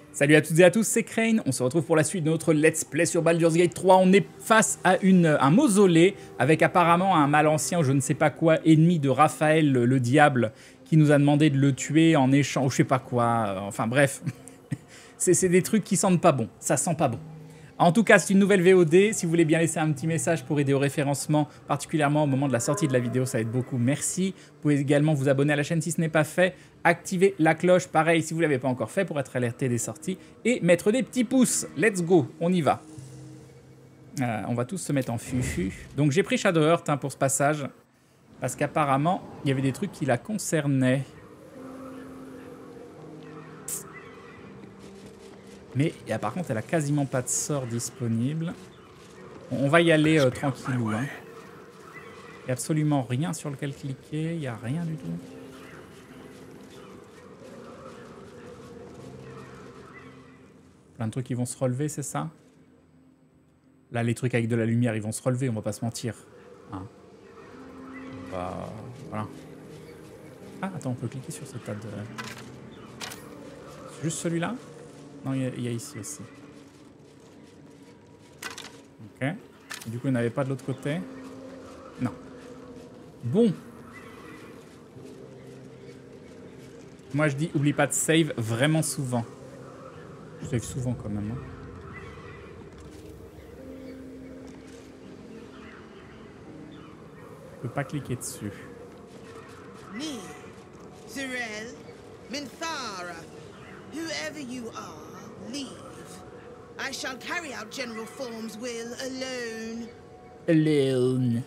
Salut à toutes et à tous, c'est Crane. On se retrouve pour la suite de notre Let's Play sur Baldur's Gate 3. On est face à un mausolée avec apparemment un mal ancien ou je ne sais pas quoi, ennemi de Raphaël le diable, qui nous a demandé de le tuer en échange, ou je sais pas quoi. Enfin bref, c'est des trucs qui sentent pas bon. Ça sent pas bon. En tout cas, c'est une nouvelle VOD. Si vous voulez bien laisser un petit message pour aider au référencement, particulièrement au moment de la sortie de la vidéo, ça aide beaucoup. Merci. Vous pouvez également vous abonner à la chaîne si ce n'est pas fait. Activer la cloche, pareil, si vous ne l'avez pas encore fait, pour être alerté des sorties. Et mettre des petits pouces. Let's go, on y va. On va tous se mettre en fufu. Donc j'ai pris Shadowheart pour ce passage. Parce qu'apparemment, il y avait des trucs qui la concernaient. Mais par contre, elle a quasiment pas de sort disponible. On va y aller tranquillou. Hein. Il n'y a absolument rien sur lequel cliquer. Il n'y a rien du tout. Plein de trucs qui vont se relever, c'est ça? Là, les trucs avec de la lumière, ils vont se relever, on va pas se mentir. Hein. Voilà. Ah, attends, on peut cliquer sur ce tas de... Juste celui-là? Non, il y a ici aussi. Ok. Et du coup, il n'y en avait pas de l'autre côté? Non. Bon. Moi, je dis, oublie pas de save vraiment souvent. Je save souvent quand même. Hein. Je peux pas cliquer dessus. Me, Zyrel, Minthara, whoever you are, leave. I shall carry out General Form's will alone. Alone.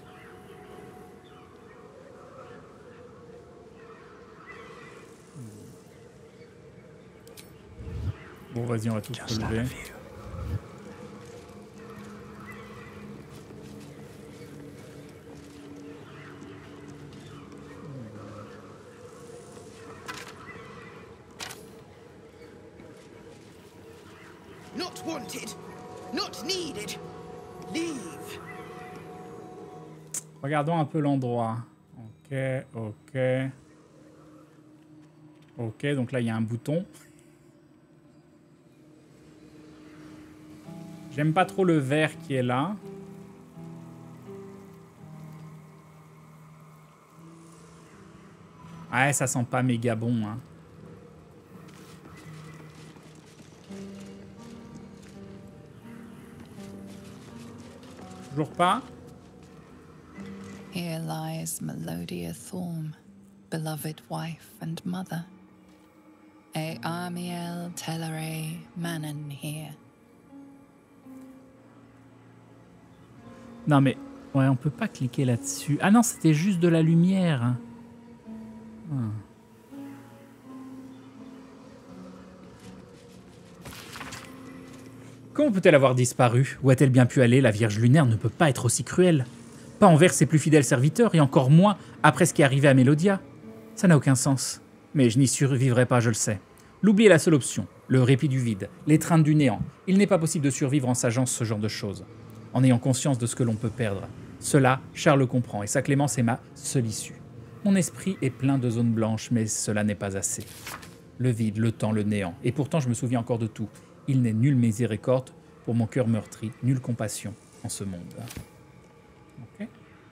Bon, vas-y, on va tout relever. Not wanted, not needed. Leave. Regardons un peu l'endroit. Ok, ok. Ok, donc là, il y a un bouton. J'aime pas trop le vert qui est là. Ouais, ça sent pas méga bon, hein. Toujours pas. Here lies Melodia Thorm, beloved wife and mother. A Armiel Tellere Manon here. Non mais, ouais, on peut pas cliquer là-dessus. Ah non, c'était juste de la lumière. Ah. Comment peut-elle avoir disparu? Où a-t-elle bien pu aller? La Vierge lunaire ne peut pas être aussi cruelle. Pas envers ses plus fidèles serviteurs, et encore moins après ce qui est arrivé à Melodia. Ça n'a aucun sens. Mais je n'y survivrai pas, je le sais. L'oubli est la seule option. Le répit du vide, l'étreinte du néant. Il n'est pas possible de survivre en sageant ce genre de choses. En ayant conscience de ce que l'on peut perdre. Cela, Charles comprend, et sa clémence est ma seule issue. Mon esprit est plein de zones blanches, mais cela n'est pas assez. Le vide, le temps, le néant. Et pourtant, je me souviens encore de tout. Il n'est nulle miséricorde pour mon cœur meurtri, nulle compassion en ce monde. Ok.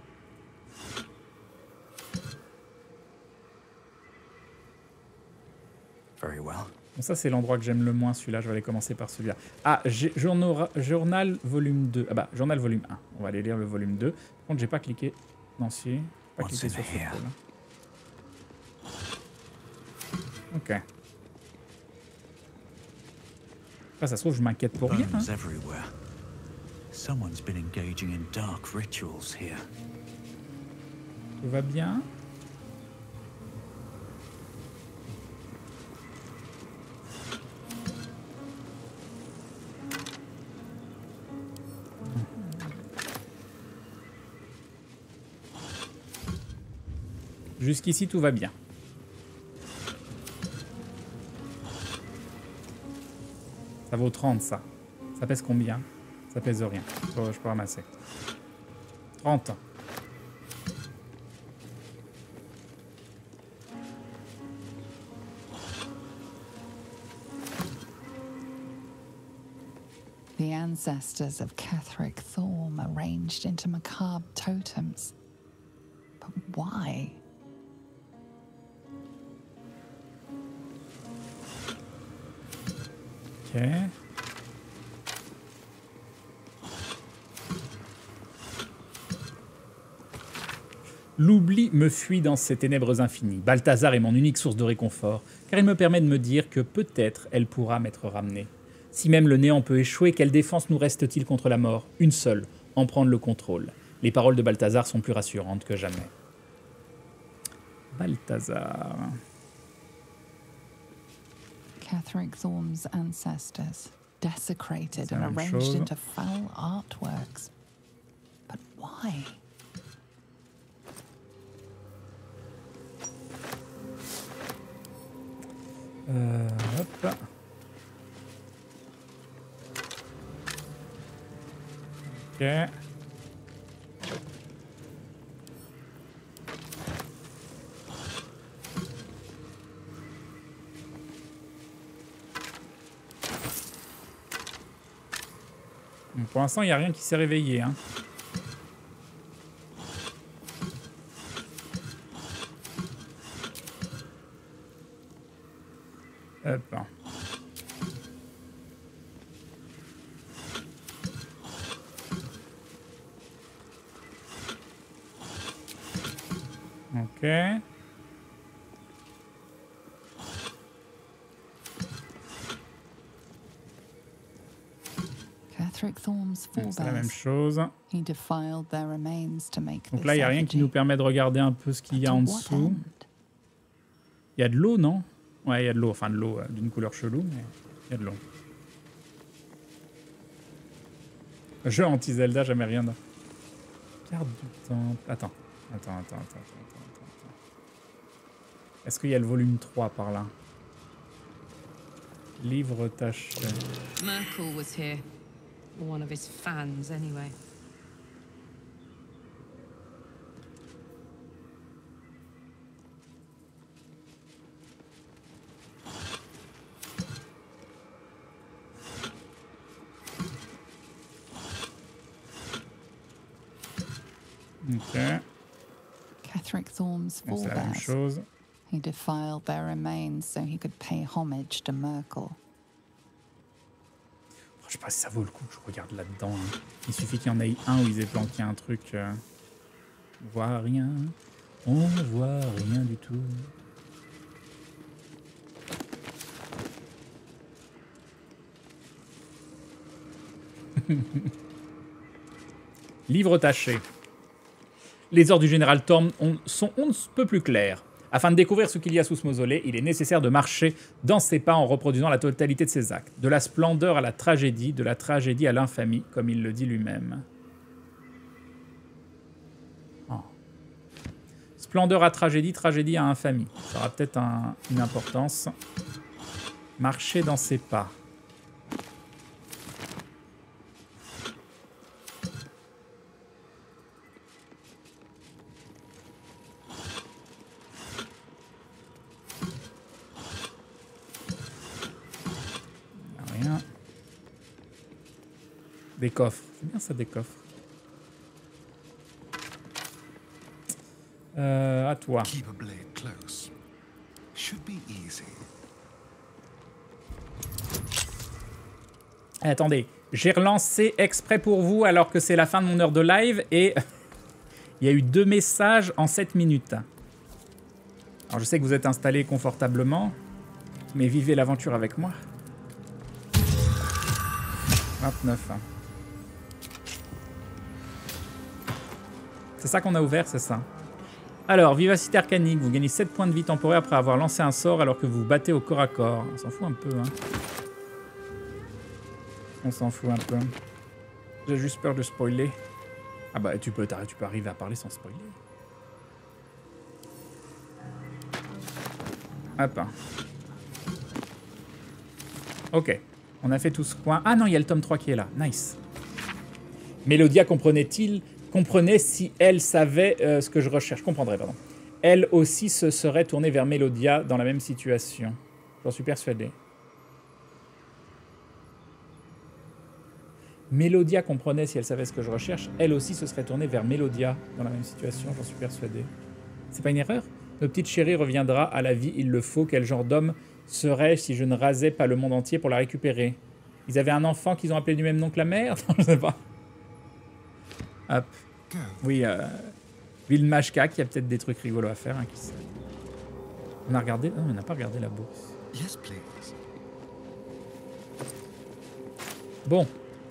Very well. Bon, ça, c'est l'endroit que j'aime le moins, celui-là. Je vais aller commencer par celui-là. Ah, journal volume 2. Ah bah, journal volume 1. On va aller lire le volume 2. Par contre, j'ai pas cliqué. Non, si. Pas cliqué sur ce pôle. Ok. Ah, ça se trouve, je m'inquiète pour rien. Hein. Tout va bien. Jusqu'ici, tout va bien. Ça vaut 30, ça. Ça pèse combien? Ça pèse rien. Je peux ramasser. 30. The ancestors of Catherick Thorm arranged into macabre totems. But why? Ok. L'oubli me fuit dans ces ténèbres infinies. Balthazar est mon unique source de réconfort, car il me permet de me dire que peut-être elle pourra m'être ramenée. Si même le néant peut échouer, quelle défense nous reste-t-il contre la mort? Une seule, en prendre le contrôle. Les paroles de Balthazar sont plus rassurantes que jamais. Balthazar. Catherick Thorm's ancestors, desecrated C'est la and même arranged chose. into foul artworks. But why? Hop. Ok. Bon, pour l'instant, il n'y a rien qui s'est réveillé. Hein. Hop. Ok. Catherick Thorm's C'est la même forebears. chose. He defiled their remains to make Donc this là, il n'y a rien qui effigy. nous permet de regarder un peu ce qu'il y a To en what dessous. end? Il y a de l'eau, non? Ouais, il y a de l'eau. Enfin, de l'eau d'une couleur chelou, mais il y a de l'eau. Jeu anti-Zelda, jamais rien. Carte du temps. Attends. Est-ce qu'il y a le volume 3 par là? Livre taché. Merkel was here. Or one of his fans, anyway. Ok. Catherick Thorm's Bon, c'est la même forebears. chose. He defiled their remains so he could pay homage to Merkel. Je sais pas si ça vaut le coup que je regarde là-dedans. Hein. Il suffit qu'il y en ait un où ils aient planqué un truc. On voit rien. On voit rien du tout. Livre taché. Les ordres du général Thorm sont on ne peut plus clairs. Afin de découvrir ce qu'il y a sous ce mausolée, il est nécessaire de marcher dans ses pas en reproduisant la totalité de ses actes. De la splendeur à la tragédie, de la tragédie à l'infamie, comme il le dit lui-même. Oh. Splendeur à tragédie, tragédie à infamie. Ça aura peut-être une importance. Marcher dans ses pas. Rien. Des coffres. C'est bien ça, des coffres. À toi. Keep a blade close. Should be easy. Attendez, j'ai relancé exprès pour vous alors que c'est la fin de mon heure de live et il y a eu 2 messages en 7 minutes. Alors je sais que vous êtes installés confortablement, mais vivez l'aventure avec moi. 29. C'est ça qu'on a ouvert, c'est ça. Alors, vivacité arcanique, vous gagnez 7 points de vie temporaire après avoir lancé un sort alors que vous vous battez au corps à corps. On s'en fout un peu, hein. On s'en fout un peu. J'ai juste peur de spoiler. Ah bah, tu peux arriver à parler sans spoiler. Hop. Ok. On a fait tout ce coin. Ah non, il y a le tome 3 qui est là. Nice. Mélodia comprenait si elle savait ce que je recherche. Comprendrait, pardon. Elle aussi se serait tournée vers Mélodia dans la même situation. J'en suis persuadé. Mélodia comprenait si elle savait ce que je recherche. Elle aussi se serait tournée vers Mélodia dans la même situation, j'en suis persuadé. C'est pas une erreur? Notre petite chérie reviendra à la vie, il le faut. Quel genre d'homme serais-je si je ne rasais pas le monde entier pour la récupérer? Ils avaient un enfant qu'ils ont appelé du même nom que la mère? Non, je sais pas. Hop. Oui, Vilmashka, qui a peut-être des trucs rigolos à faire, hein, qui sait. On a regardé? Non, on n'a pas regardé la bourse. Yes, please. Bon.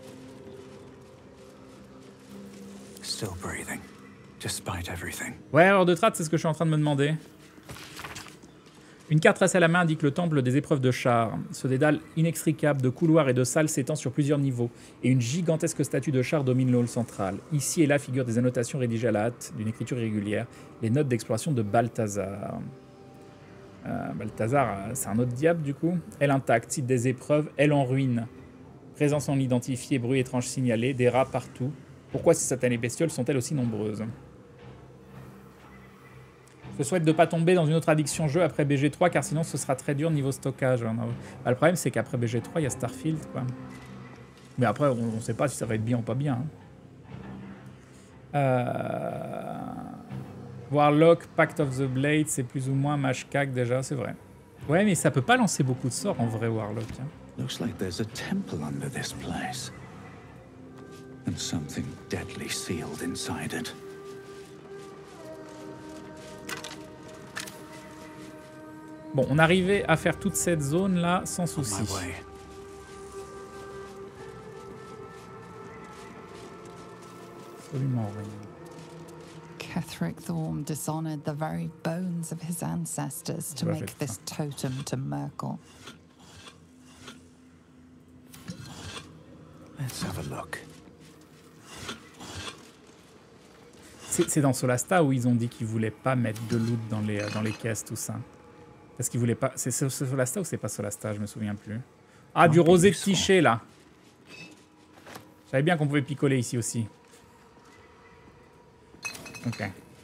Still breathing, despite everything. Ouais, erreur de trade, c'est ce que je suis en train de me demander. Une carte tracée à la main indique le temple des épreuves de char. Ce dédale inextricable de couloirs et de salles s'étend sur plusieurs niveaux, et une gigantesque statue de char domine le hall central. Ici et là figurent des annotations rédigées à la hâte, d'une écriture irrégulière, les notes d'exploration de Balthazar. Balthazar, c'est un autre diable du coup. Elle intacte, site des épreuves, elle en ruine. Présence non identifiée, bruit étrange signalé, des rats partout. Pourquoi ces satanées bestioles sont-elles aussi nombreuses? Je souhaite de ne pas tomber dans une autre addiction jeu après BG3, car sinon ce sera très dur niveau stockage. Bah, le problème, c'est qu'après BG3, il y a Starfield, quoi. Mais après, on ne sait pas si ça va être bien ou pas bien. Hein. Warlock, Pact of the Blade, c'est plus ou moins Mashkak déjà, c'est vrai. Ouais, mais ça peut pas lancer beaucoup de sorts en vrai, Warlock. Hein. Looks like there's a temple under this place. And something deadly sealed inside it. Bon, on arrivait à faire toute cette zone-là sans souci. Absolument rien. Ketheric Thorm dishonored the very bones of his ancestors to make this totem to Merkel. Let's have a look. C'est dans Solasta où ils ont dit qu'ils voulaient pas mettre de loot dans les caisses, tout ça. Parce qu'ils voulaient pas... C'est Solasta ou c'est pas Solasta? Je me souviens plus. Ah, du rosé de Tiché, là. Je savais bien qu'on pouvait picoler ici aussi. Ok.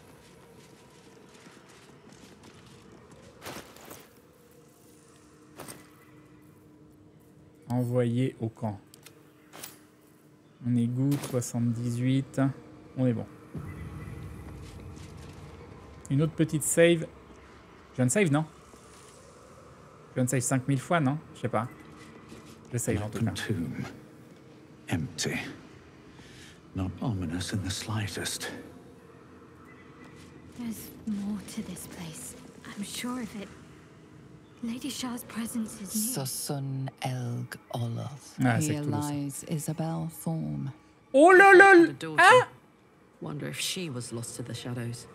Envoyé au camp. On est good, 78. On est bon. Une autre petite save. Je viens de save, non? Je viens de save 5000 fois, non? Je sais pas. Je save en tout cas. Tomb. Empty. Not ominous in the slightest. There's more to this place. I'm sure of it. Lady Shah's presence is near. Susun Elg Oloth. Ah, Here lies Isabel Thorm. Oh là là! Ah! Wonder if she was lost to the shadows.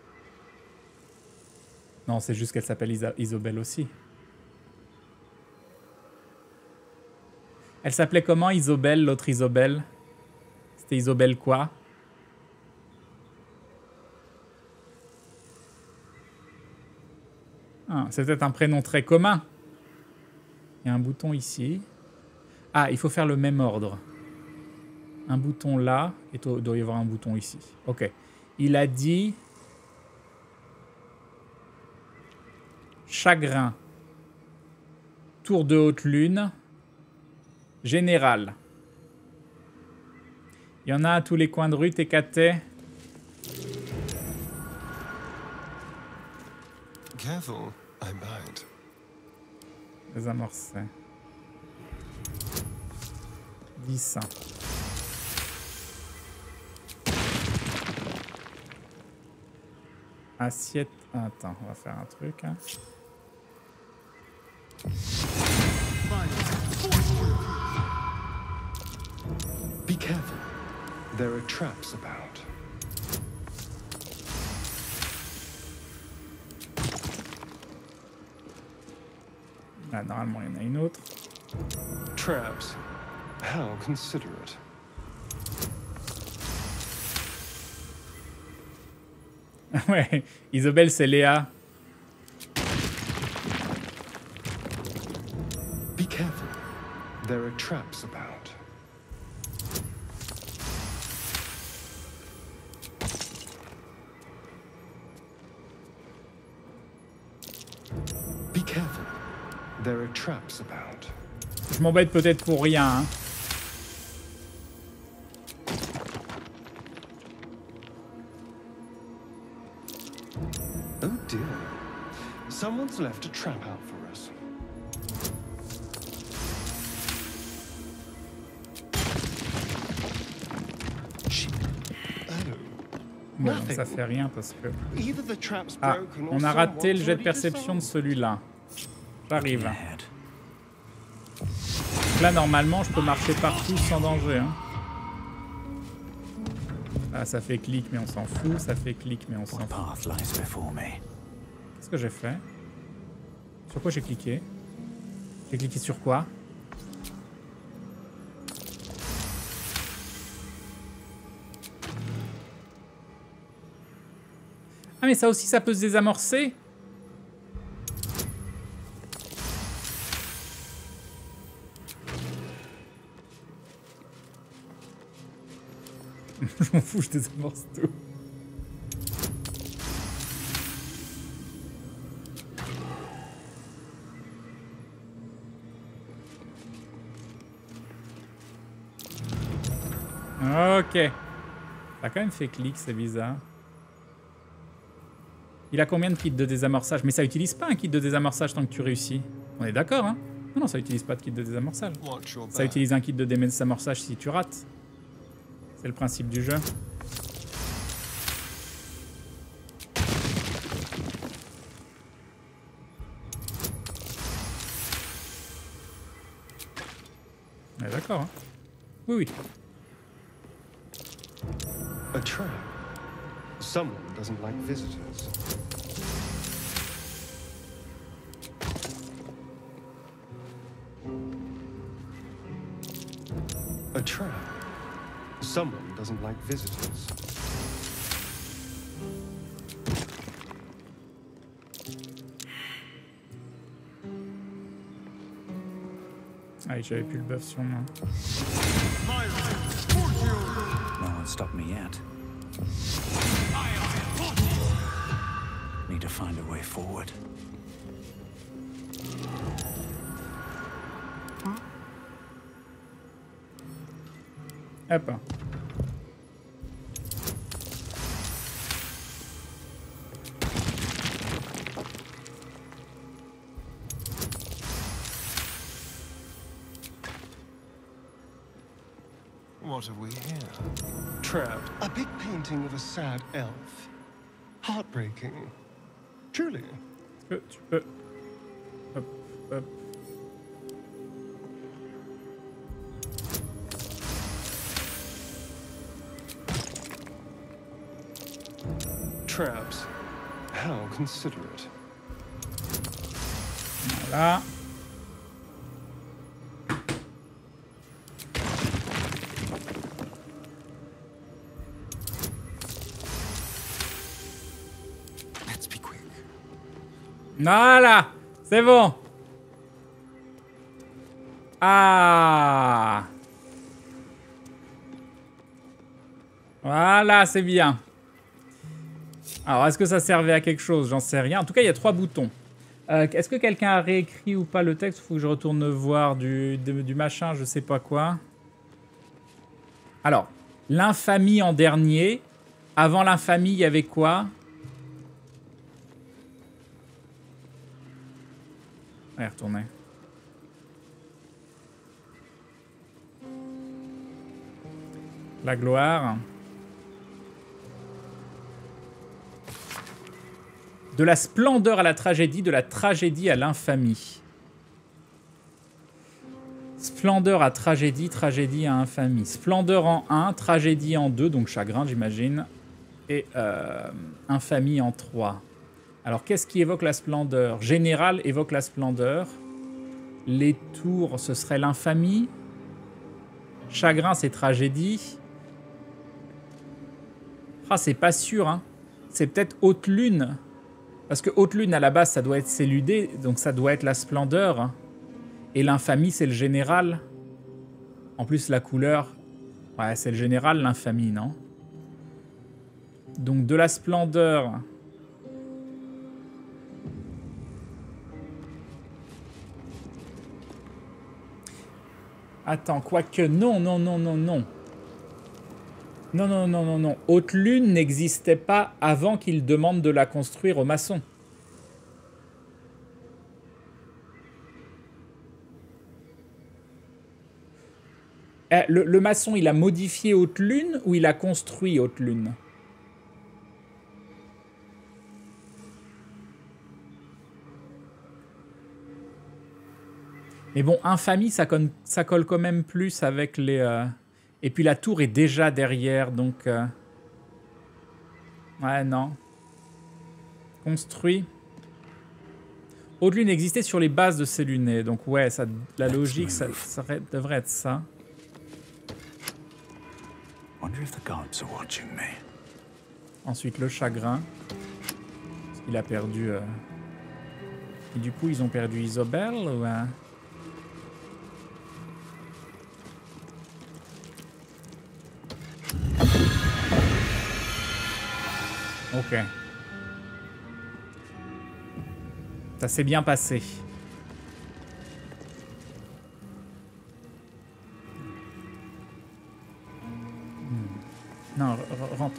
Non, c'est juste qu'elle s'appelle Isobel aussi. Elle s'appelait comment, Isobel, l'autre Isobel? C'était Isobel quoi? Ah, c'est peut-être un prénom très commun. Il y a un bouton ici. Ah, il faut faire le même ordre. Un bouton là, et il doit y avoir un bouton ici. Ok. Il a dit... Chagrin. Tour de haute lune. Général. Il y en a à tous les coins de rue, Técaté. Careful, I bite. Désamorcer. 10. Assiette. Attends, on va faire un truc. Hein. Be careful. There are traps about. Là, normalement, il y en a une autre. Traps? How considerate. Ouais, Isobel, c'est Léa. Be careful. There are traps about. Be careful. There are traps about. Je m'embête peut-être pour rien. Hein. What's left a trap out for us? Bon, ça fait rien parce que... Either the trap's Ah, broken or on a raté someone's le jet de already perception de dissolved. celui-là. J'arrive. Là, normalement, je peux marcher partout sans danger. Hein. Ah, ça fait clic, mais on s'en fout. Ça fait clic, mais on s'en fout. Qu'est-ce que j'ai fait? Sur quoi j'ai cliqué? J'ai cliqué sur quoi? Ah, mais ça aussi, ça peut se désamorcer? Je m'en fous, je désamorce tout. Ok. Ça a quand même fait clic, c'est bizarre. Il a combien de kits de désamorçage? Mais ça utilise pas un kit de désamorçage tant que tu réussis. On est d'accord, hein? Non, non, ça utilise pas de kit de désamorçage. Ça utilise un kit de désamorçage si tu rates. C'est le principe du jeu. On est d'accord, hein? Oui, oui. A trap. Someone doesn't like visitors. A trap. Someone doesn't like visitors. Ah, j'avais plus le buff sur moi. No one stopped me yet. Need to find a way forward. Hop. What have we here? Trapped. A big painting of a sad elf. Heartbreaking. Truly. Tu peux... Hop, hop. Traps. How considerate. Voilà. Let's be quick. Voilà, c'est bon. Ah. Voilà, c'est bien. Alors, est-ce que ça servait à quelque chose? J'en sais rien. En tout cas, il y a 3 boutons. Est-ce que quelqu'un a réécrit ou pas le texte? Il faut que je retourne voir du machin, je sais pas quoi. Alors, l'infamie en dernier. Avant l'infamie, il y avait quoi? Allez, retournez. La gloire. De la splendeur à la tragédie, de la tragédie à l'infamie. Splendeur à tragédie, tragédie à infamie. Splendeur en 1, tragédie en 2, donc chagrin j'imagine. Et infamie en 3. Alors qu'est-ce qui évoque la splendeur? Général évoque la splendeur. Les tours, ce serait l'infamie. Chagrin, c'est tragédie. Ah, c'est pas sûr, hein. C'est peut-être haute lune. Parce que haute lune, à la base, ça doit être céludé, donc ça doit être la splendeur. Et l'infamie, c'est le général. En plus, la couleur... Ouais, c'est le général, l'infamie, non? Donc, de la splendeur... Attends, quoique... Non, non, non, non, non. Non, non, non, non, non. Haute lune n'existait pas avant qu'il demande de la construire aux maçons. Le maçon, il a modifié Haute Lune ou il a construit Haute Lune? Mais bon, infamie, ça colle quand même plus avec les... Et puis la tour est déjà derrière, donc... Ouais, non. Construit. Haute Lune existait sur les bases de ces lunets, donc ouais, ça, la logique, ça devrait être ça. Ensuite, le chagrin. Parce qu'il a perdu... Et du coup, ils ont perdu Isobel ou... Ok. Ça s'est bien passé. Non, rentre.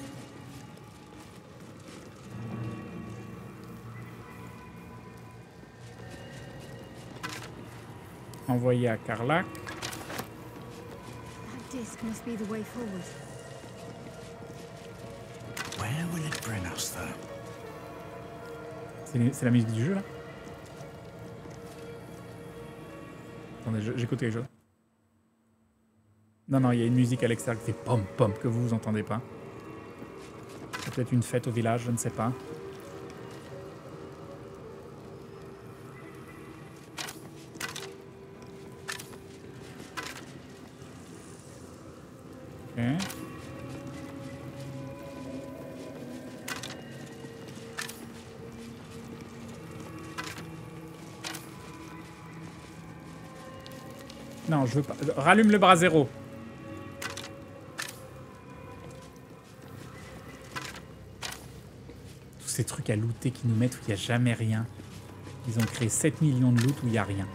Envoyé à Karlach. That disc must be the way forward. Where will it bring us, though? C'est la musique du jeu, là? Attendez, j'écoute quelque chose. Non, il y a une musique à l'extérieur qui fait pom-pom que vous entendez pas. C'est peut-être une fête au village, je ne sais pas. Ok. Non, je veux pas. Rallume le brasero. Tous ces trucs à looter qui nous mettent où il n'y a jamais rien. Ils ont créé 7 millions de loot où il n'y a rien.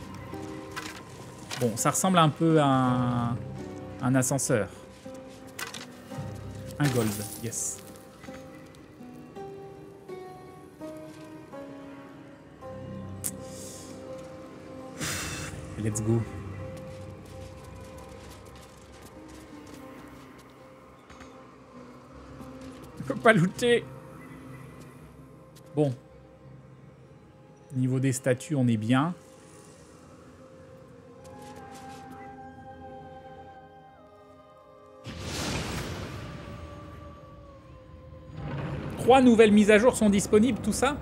Bon, ça ressemble un peu à un ascenseur. Un gold, yes. Let's go. On peut pas looter. Bon. Niveau des statues, on est bien. Trois nouvelles mises à jour sont disponibles, tout ça?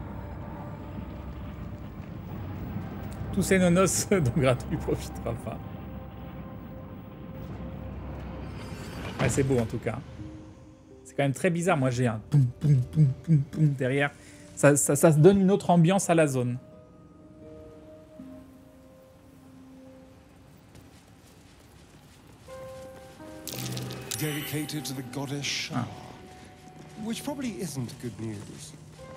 Tous ces nonos dont gratuit profitera pas. Ouais, c'est beau en tout cas. C'est quand même très bizarre. Moi j'ai un poum poum poum poum poum derrière. Ça se donne une autre ambiance à la zone. Dedicated to the goddess Shah, which probably isn't good news.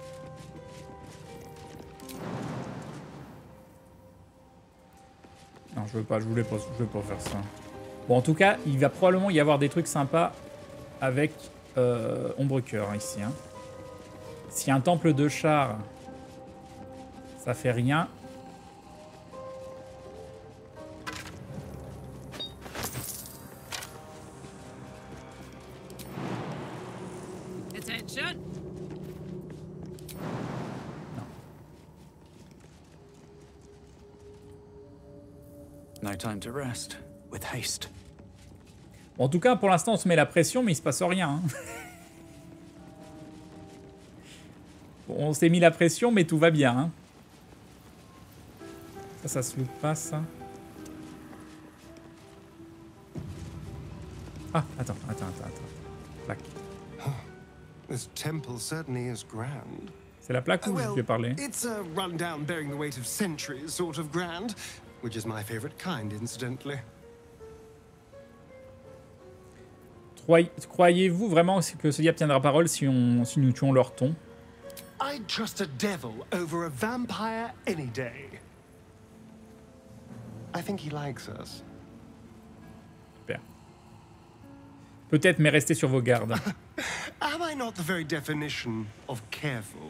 Non, je voulais pas faire ça. Bon, en tout cas, il va probablement y avoir des trucs sympas avec Ombrecoeur ici. Hein. Si un temple de char, ça fait rien. Attention. No time to rest. With haste. Bon, en tout cas, pour l'instant, on se met la pression, mais il se passe rien. Hein. Bon, on s'est mis la pression, mais tout va bien. Hein. Ça se loot pas, ça. Ah, attends. Plaque. This temple certainly is grand. C'est la plaque où je vais parler. It's a rundown bearing the weight of centuries sort of grand, which is my favorite kind, incidentally. Croyez-vous vraiment que ce diable tiendra parole si nous tuons leur ton? I'd trust a devil over a vampire any day. I think he likes us. Super. Peut-être, mais restez sur vos gardes. Am I not the very definition of careful?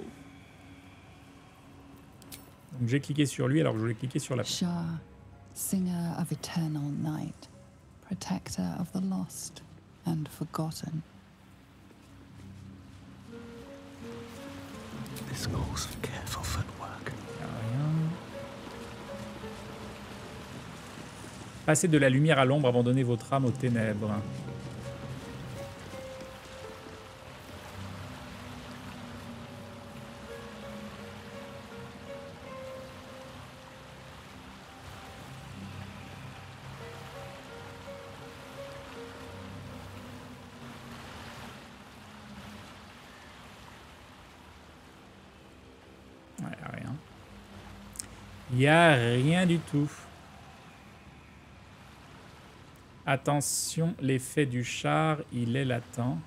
Donc j'ai cliqué sur lui alors que je voulais cliquer sur la... Shah, singer of eternal night. protector of the lost and forgotten. This calls for careful footwork. Rien. Passez de la lumière à l'ombre, abandonnez votre âme aux ténèbres. Ouais, rien. Il n'y a rien du tout. Attention, l'effet du char, il est latent.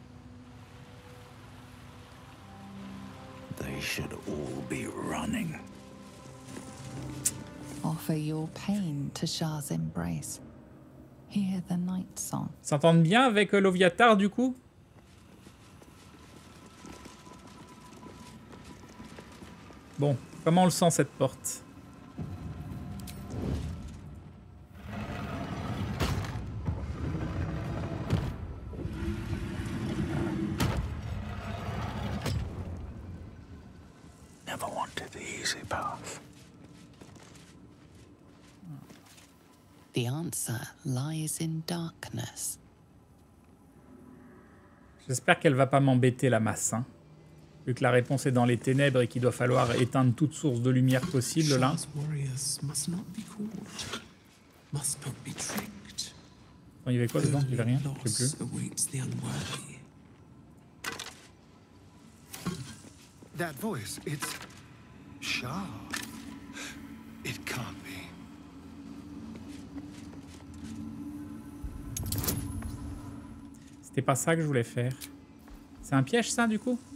They should all be running. Offer your pain to Shah's embrace. Hear the night song. S'entendent bien avec l'Oviatar du coup? Bon, comment on le sent cette porte? Never wanted the easy path. The answer lies in darkness. J'espère qu'elle va pas m'embêter la masse, hein. Vu que la réponse est dans les ténèbres et qu'il doit falloir éteindre toute source de lumière possible là. Il y avait quoi dedans? Il y avait rien? Je sais plus. That voice, it's Shah. It can't be. C'était pas ça que je voulais faire. C'est un piège ça du coup?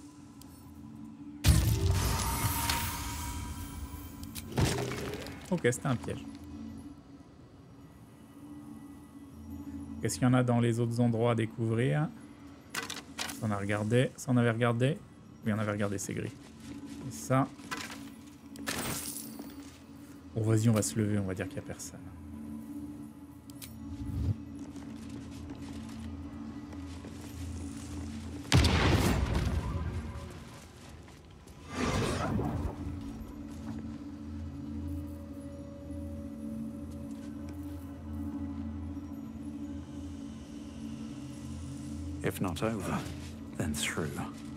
Ok, c'était un piège. Qu'est-ce qu'il y en a dans les autres endroits à découvrir? Ça on a regardé. Ça on avait regardé. Oui, on avait regardé, c'est gris. Et ça. Bon, vas-y, on va se lever, on va dire qu'il n'y a personne. If not over, then through.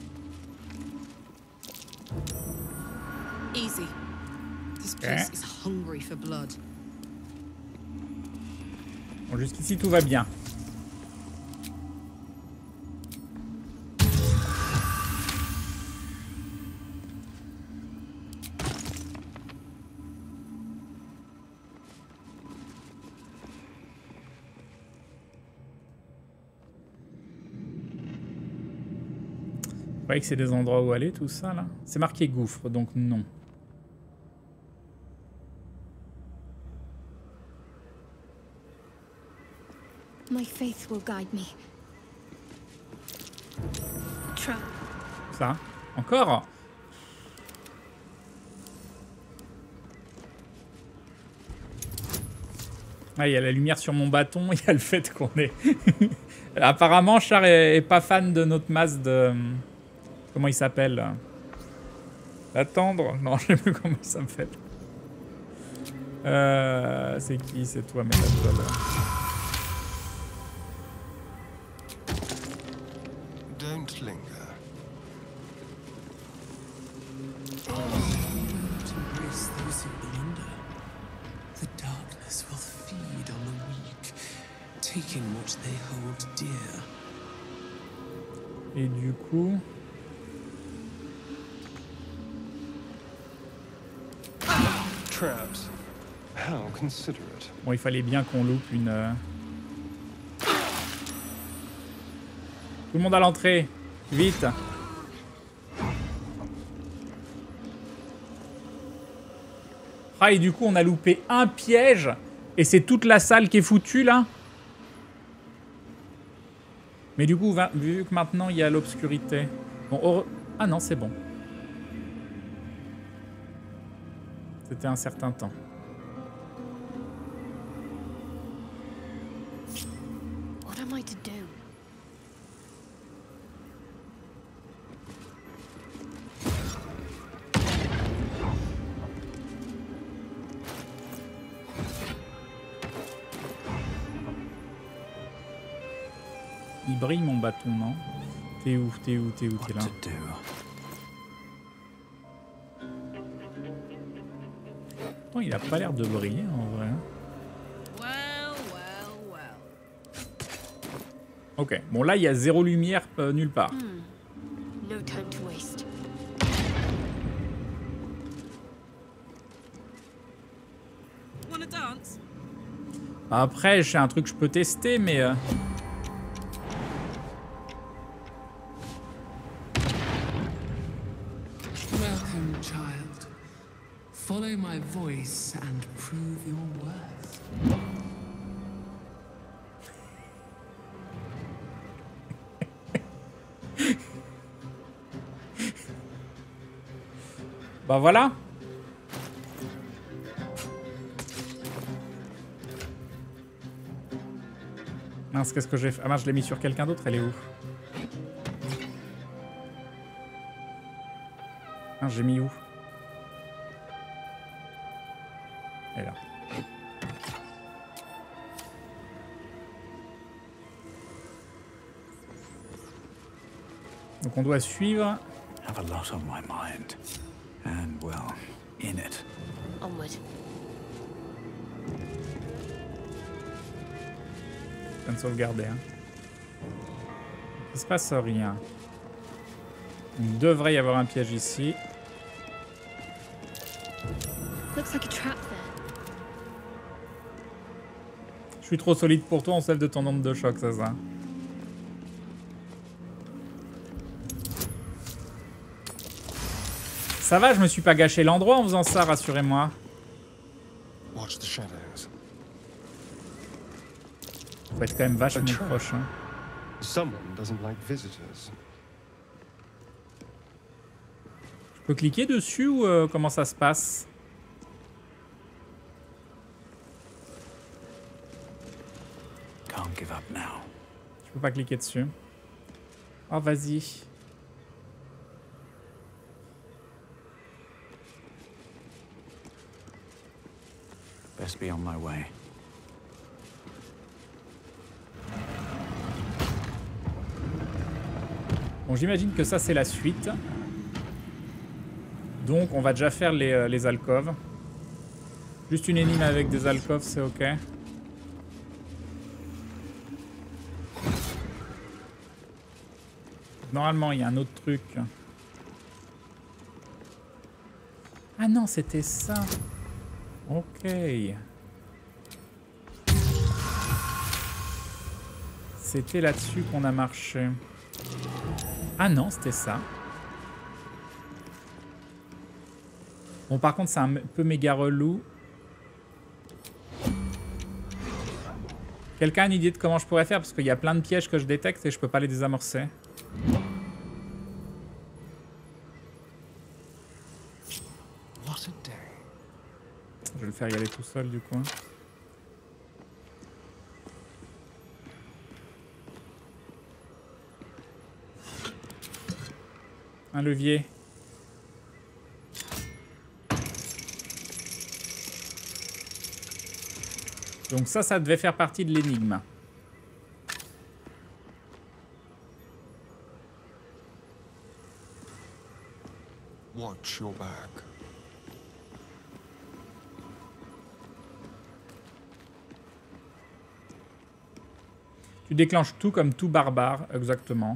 Easy. This place is hungry for blood. Bon, jusqu'ici tout va bien. Vous voyez que c'est des endroits où aller, tout ça, là? C'est marqué gouffre, donc non. My faith will guide me. Trap. Ça? Encore? Ah, il y a la lumière sur mon bâton, il y a le fait qu'on est... Apparemment, Char est pas fan de notre masse de... Comment il s'appelle? L'attendre? Non, je sais plus comment il s'appelle. C'est qui? C'est toi, mais toi là. Don't linger. Embrace those who blunder. The darkness will feed on the weak, taking what they hold dear. Et du coup... Traps. How considerate. Bon, il fallait bien qu'on loupe une... Tout le monde à l'entrée. Vite. Ah, et du coup, on a loupé un piège. Et c'est toute la salle qui est foutue, là. Mais du coup, vu que maintenant, il y a l'obscurité... Bon, ah non, c'est bon. C'était un certain temps. am I to do? Il brille mon bâton, non? T'es où? T'es où? T'es où? T'es là? Oh, il a pas l'air de briller en vrai. Well, well, well. Ok, bon là il y a zéro lumière nulle part. No time to waste. Wanna dance? Après, j'ai un truc que je peux tester, mais... Welcome, child. Follow my voice and prove your worth. Bah voilà. Mince, qu'est-ce que j'ai fait? Ah mince, je l'ai mis sur quelqu'un d'autre, elle est où? Ah, j'ai mis où? Elle est là. Donc on doit suivre. Have a lot on my mind. And well, in it. Onward. Je viens de sauvegarder. Hein. Il se passe rien. Il devrait y avoir un piège ici. Looks like a trap there. Je suis trop solide pour toi, on se lève de ton onde de choc, c'est ça. Ça va, je me suis pas gâché l'endroit en faisant ça, rassurez-moi. Watch the shadows. Faut être quand même vachement proche. Hein. Someone doesn't like visitors. Je peux cliquer dessus ou comment ça se passe? Can't give up now. Je peux pas cliquer dessus. Oh, vas-y. Best be on my way. Bon, j'imagine que ça, c'est la suite. Donc, on va déjà faire les alcôves. Juste une énigme avec des alcôves, c'est ok. Normalement, il y a un autre truc. Ah non, c'était ça. Ok. C'était là-dessus qu'on a marché. Ah non, c'était ça. Bon, par contre, c'est un peu méga relou. Quelqu'un a une idée de comment je pourrais faire? Parce qu'il y a plein de pièges que je détecte et je peux pas les désamorcer. What a day. Je vais le faire y aller tout seul, du coup. Un levier. Donc ça devait faire partie de l'énigme. Watch your back. Tu déclenches tout comme tout barbare, exactement.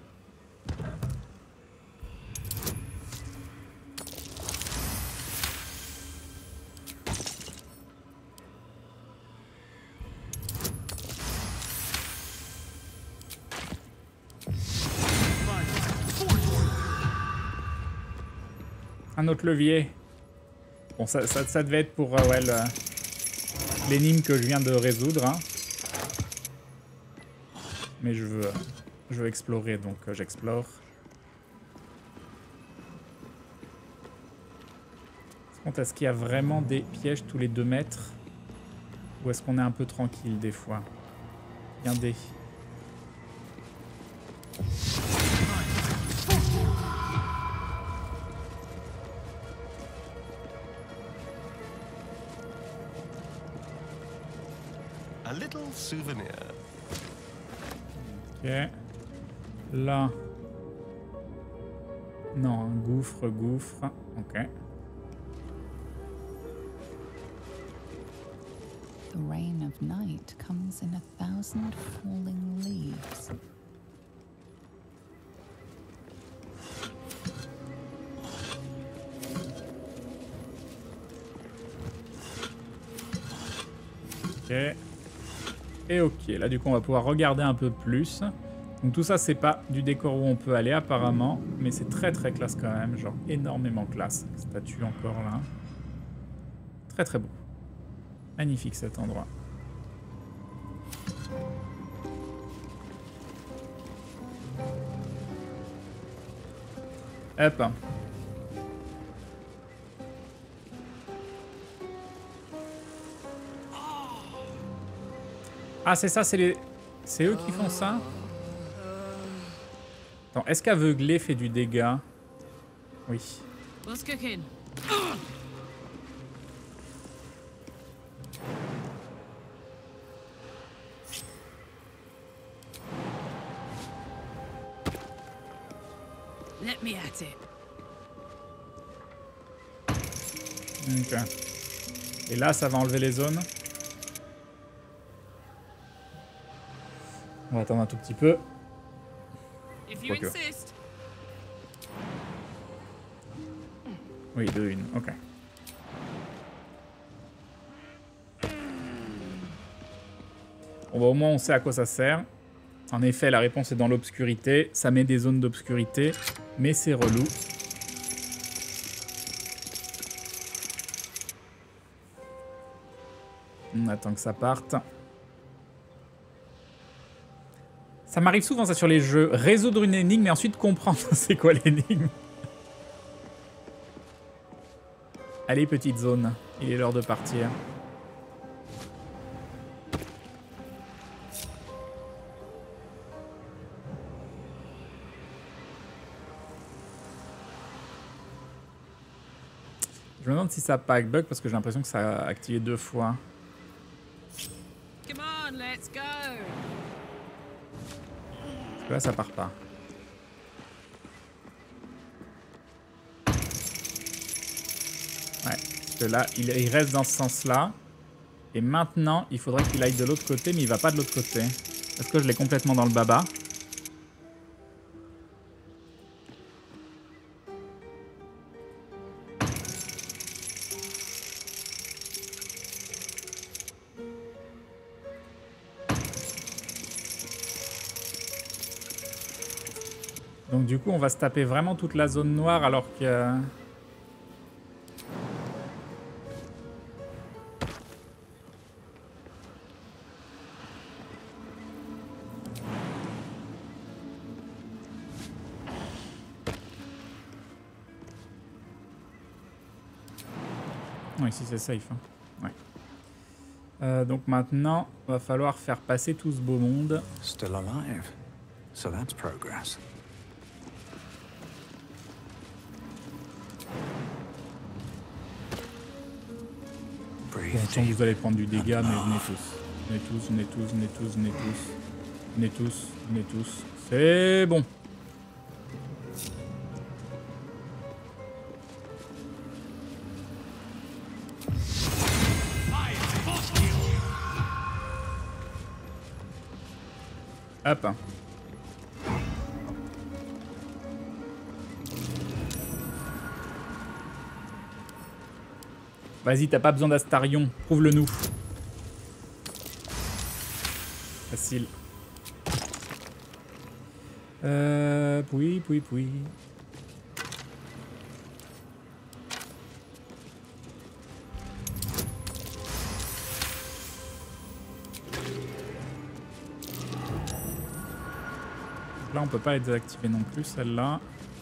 Un autre levier. Bon, ça devait être pour ouais, l'énigme que je viens de résoudre. Hein. Mais je veux explorer, donc j'explore. Est-ce qu'il y a vraiment des pièges tous les 2 mètres? Ou est-ce qu'on est un peu tranquille des fois? Regardez. A little souvenir. Ok. Là. Non, un gouffre, gouffre. Ok. The rain of night comes in 1,000 falling leaves. Ok. Et ok, là du coup on va pouvoir regarder un peu plus. Donc tout ça c'est pas du décor où on peut aller apparemment, mais c'est très très classe quand même, genre énormément classe. Statue encore là. Très très beau. Magnifique cet endroit. Hop. Ah c'est ça, c'est eux qui font ça? Attends, est-ce qu'aveugler fait du dégât? Oui. What's cooking? Let me at it. Ok. Et là, ça va enlever les zones. On va attendre un tout petit peu. If you Quoique. insist. Oui, 2-1, ok. Bon, bah, au moins, on sait à quoi ça sert. En effet, la réponse est dans l'obscurité. Ça met des zones d'obscurité, mais c'est relou. On attend que ça parte. Ça m'arrive souvent ça sur les jeux. Résoudre une énigme et ensuite comprendre c'est quoi l'énigme. Allez, petite zone. Il est l'heure de partir. Je me demande si ça pack bug parce que j'ai l'impression que ça a activé 2 fois. Come on, let's go. Parce que là, ça part pas. Ouais, parce que là, il reste dans ce sens-là. Et maintenant, il faudrait qu'il aille de l'autre côté, mais il va pas de l'autre côté. Est-ce que je l'ai complètement dans le baba? Donc du coup, on va se taper vraiment toute la zone noire alors que... Non, ici c'est safe. Hein. Ouais. Donc maintenant, va falloir faire passer tout ce beau monde. Still alive. So that's progress. Bon, tant que vous allez prendre du dégât, mais venez tous. Venez tous, venez tous, venez tous, venez tous. Venez tous, venez tous. C'est bon. Hop. Vas-y, t'as pas besoin d'Astarion. Prouve-le-nous. Facile. Puis. Là, on peut pas les désactiver non plus, celle-là.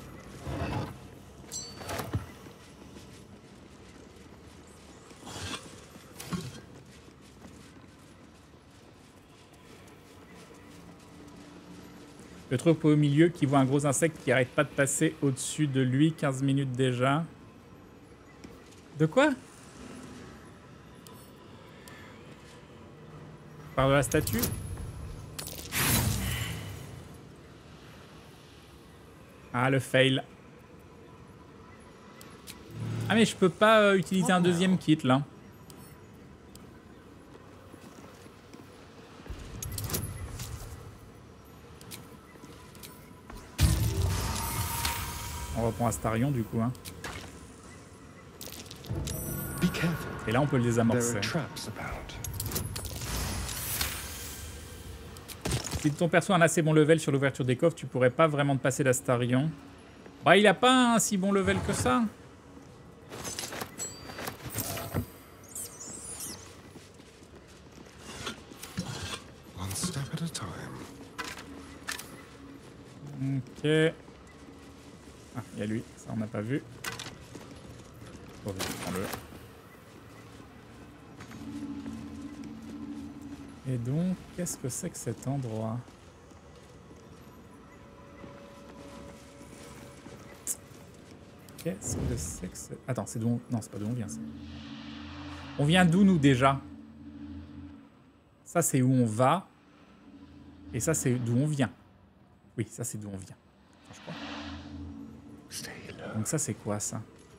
Le truc au milieu qui voit un gros insecte qui arrête pas de passer au-dessus de lui, 15 minutes déjà. De quoi? Par de la statue. Ah, le fail. Ah, mais je peux pas utiliser un deuxième kit, là. On reprend Astarion, du coup. Hein. Et là, on peut le désamorcer. Si ton perso a un assez bon level sur l'ouverture des coffres, tu pourrais pas vraiment te passer d'Astarion. Bah, il a pas un si bon level que ça. Ok. Ah, il y a lui, ça on n'a pas vu. Oh, prends-le. Et donc, qu'est-ce que c'est que cet endroit? Qu'est-ce que c'est que c'est... Attends, c'est d'où on... Non, c'est pas d'où on vient, ça. On vient d'où, nous, déjà? Ça, c'est où on va. Et ça, c'est d'où on vient. Oui, ça, c'est d'où on vient. Je crois. Donc ça, c'est quoi, ça?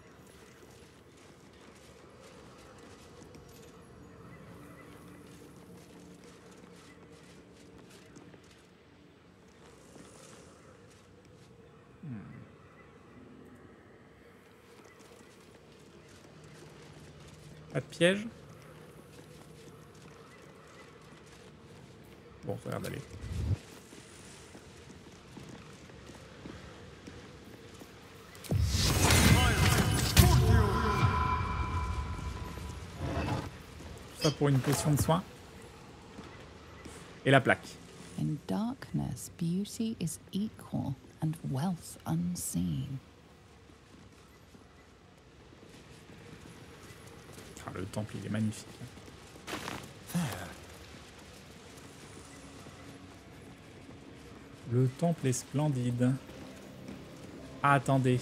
Pas de piège? Bon, ça a l'air d'aller. Ça pour une potion de soin. Et la plaque. In darkness, beauty is equal and wealth unseen. Ah, le temple, il est magnifique. Le temple est splendide. Ah, attendez.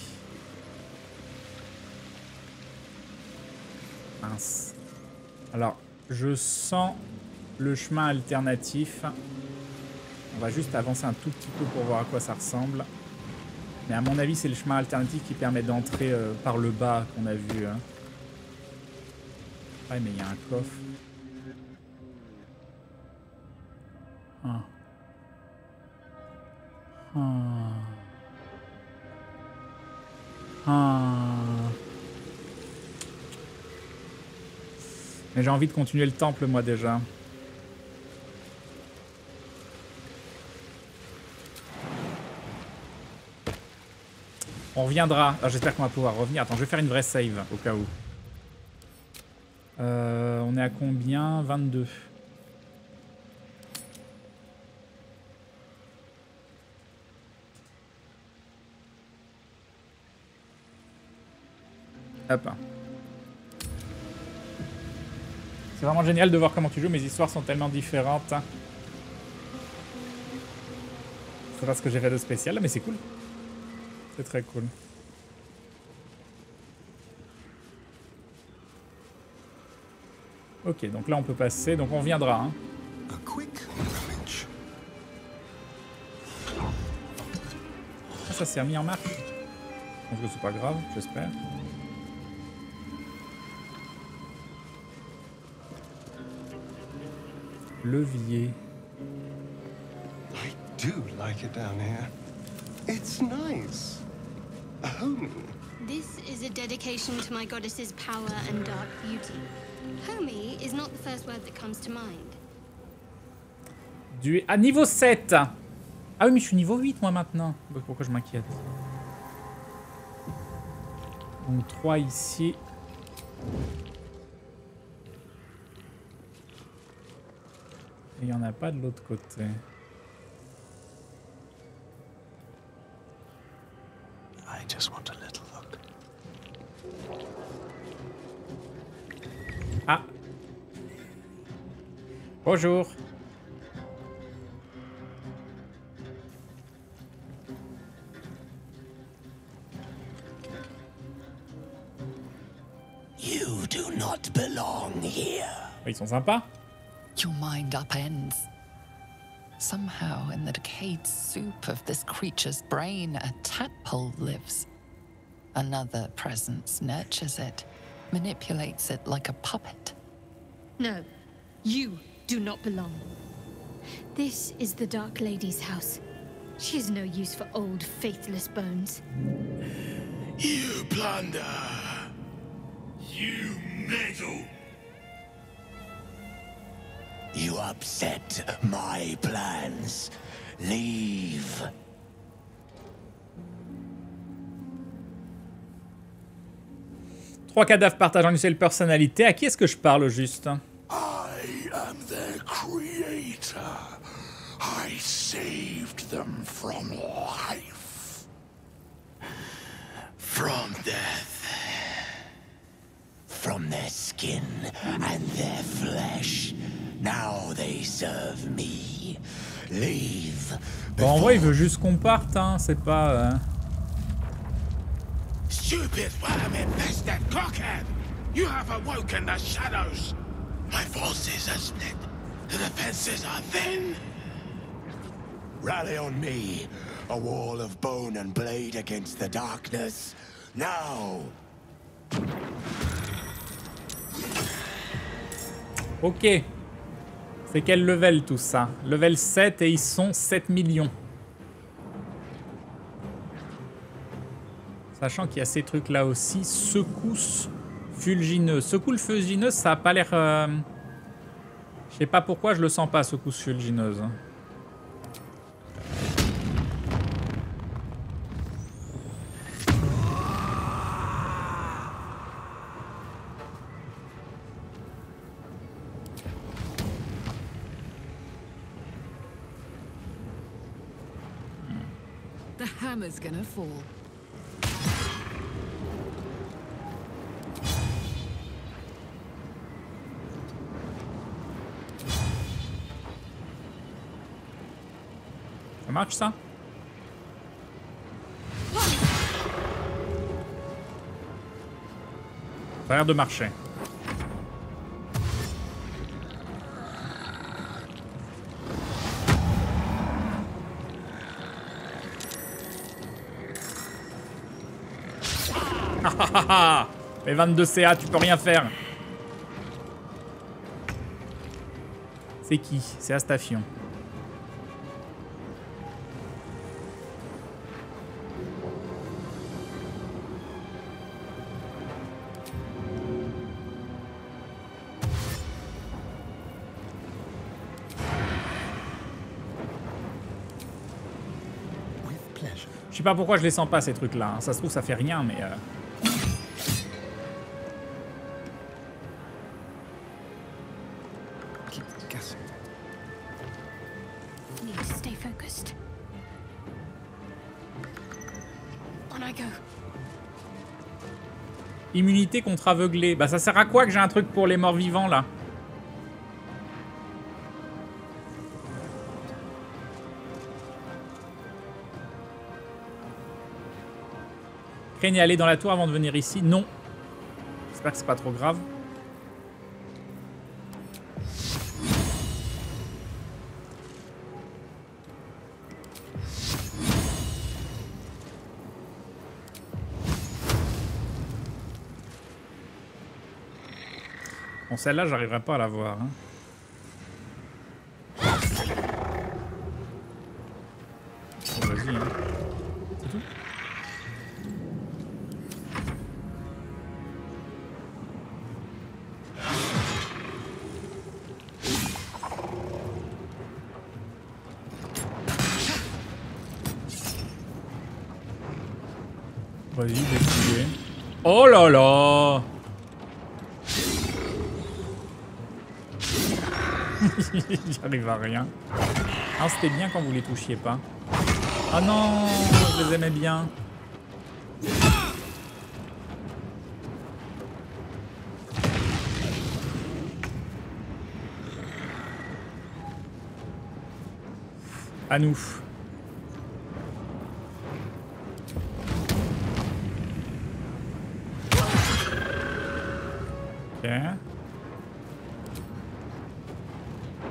Mince. Alors, je sens le chemin alternatif. On va juste avancer un tout petit peu pour voir à quoi ça ressemble. Mais à mon avis, c'est le chemin alternatif qui permet d'entrer par le bas qu'on a vu. Hein. Ah, mais il y a un coffre. Ah. Ah. Ah. Mais j'ai envie de continuer le temple, moi, déjà. On reviendra. J'espère qu'on va pouvoir revenir. Attends, je vais faire une vraie save, au cas où. On est à combien? 22. Hop. C'est vraiment génial de voir comment tu joues. Mes histoires sont tellement différentes. C'est pas ce que j'ai fait de spécial, mais c'est cool. C'est très cool. Ok, donc là on peut passer, donc on reviendra. Hein. Ah, ça s'est remis en marche. Je pense que c'est pas grave, j'espère. Levier. I do like it down here. It's nice. A home. This is a dedication to my goddess's power and dark beauty. Homey is not the first word that comes to mind. À niveau 7. Ah oui, mais je suis niveau 8 moi maintenant. Pourquoi je m'inquiète? Donc 3 ici. Et il n'y en a pas de l'autre côté. I just want a little look. Ah. Bonjour. You do not belong here. Ils sont sympas. your mind upends. Somehow, in the decayed soup of this creature's brain, a tadpole lives. Another presence nurtures it, manipulates it like a puppet. No, you do not belong. This is the Dark Lady's house. She is no use for old, faithless bones. You plunder! You meddle! You upset my plans. Leave. Trois cadavres partageant une seule personnalité. À qui est-ce que je parle juste? I am their creator. I saved them from life. From death. From their skin and their flesh. Now they serve me. Leave. Bon, en vrai, il veut juste qu'on parte, hein. C'est pas... Stupid worm-infested cockhead! You have awoken the shadows! My forces are split. The defenses are thin. Rally on me. A wall of bone and blade against the darkness. Now! Ok. C'est quel level tout ça? Level 7 et ils sont 7 millions. Sachant qu'il y a ces trucs là aussi. Secousse fulgineuse. Secousse fulgineuse, ça a pas l'air... Je sais pas pourquoi je le sens pas, secousse fulgineuse. The hammer's gonna fall. Ça marche ça? Ça a l'air de marcher. Mais 22 CA, tu peux rien faire. C'est qui? C'est Astaphion. Je sais pas pourquoi je les sens pas ces trucs là. Ça se trouve ça fait rien mais... Immunité contre aveuglé. Bah ça sert à quoi que j'ai un truc pour les morts vivants là? Craignez aller dans la tour avant de venir ici? Non. J'espère que c'est pas trop grave. Bon, celle-là, j'arriverai pas à la voir. Hein. Bon, vas-y, hein. C'est tout. Vas-y, décidez. Oh là là! J'arrive à rien. Ah, c'était bien quand vous les touchiez pas. Ah non, je les aimais bien. À nous. Ok.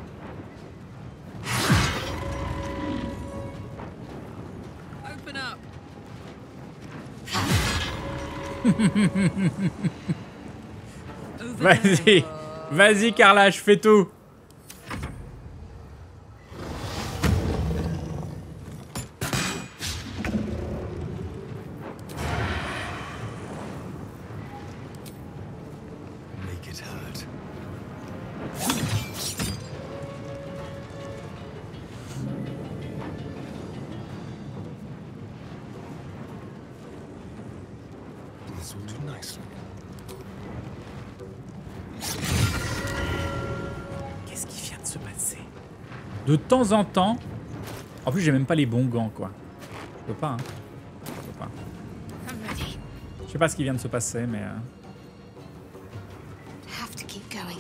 Vas-y. Vas-y, Carrelage, fais tout. Make it hurt. This will do nicely. Qu'est-ce qui vient de se passer? De temps en temps... En plus, j'ai même pas les bons gants, quoi. Je peux pas, hein. Je peux pas. I'm ready. Je sais pas ce qui vient de se passer, mais... Have to keep going.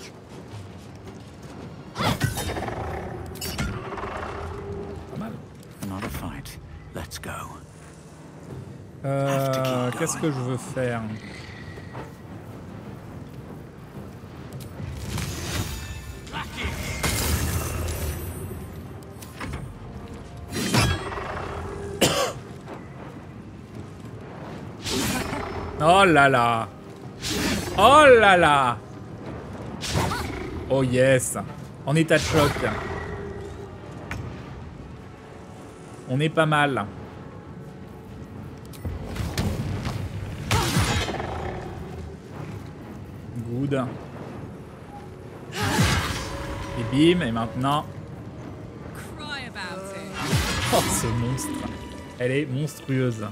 Pas mal. Another fight. Let's go. Qu'est-ce que je veux faire? Oh là là! Oh là là! Oh yes! En état de choc. On est pas mal. Good. Et bim, et maintenant... Cry about it. Oh, ce monstre. Elle est monstrueuse.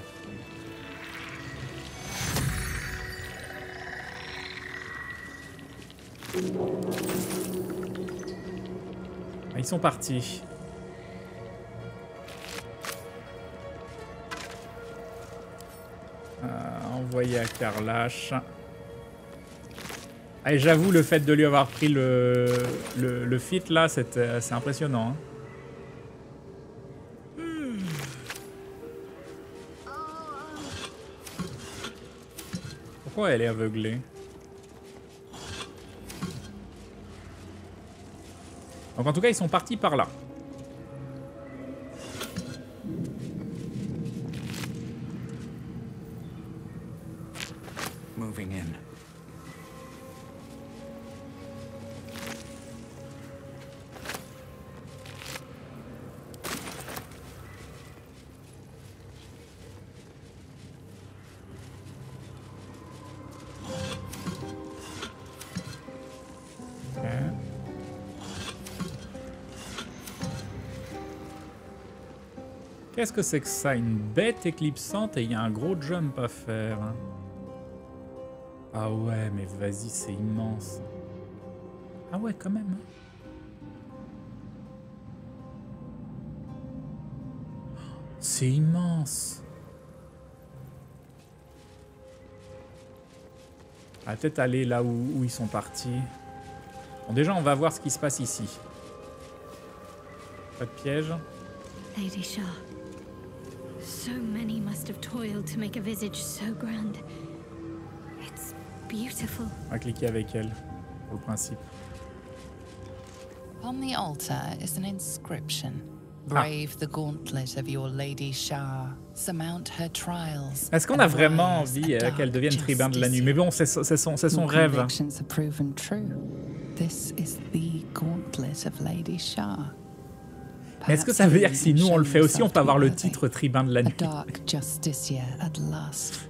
Ils sont partis. Envoyé à Carrelage. Ah, et j'avoue, le fait de lui avoir pris le fit là, c'est impressionnant. Hein. Pourquoi elle est aveuglée? Donc en tout cas, ils sont partis par là. Moving in. Qu'est-ce que c'est que ça? Une bête éclipsante et il y a un gros jump à faire. Ah ouais, mais vas-y, c'est immense. Ah ouais, quand même. C'est immense. On va peut-être aller là où ils sont partis. Bon, déjà, on va voir ce qui se passe ici. Pas de piège. Lady Shah. So many must have toiled to make a visage so grand. It's beautiful. On va cliquer avec elle, pour le principe. On the altar is an inscription. Brave the gauntlet of your Lady Shah. Surmount her trials. Est-ce qu'on a vraiment envie qu'elle devienne tribun de la nuit? Mais bon, c'est son rêve. This is the gauntlet of Lady Shah. Mais est-ce que ça veut dire que si nous on le fait aussi, on peut avoir le titre tribun de la nuit? Dark Justicia at last.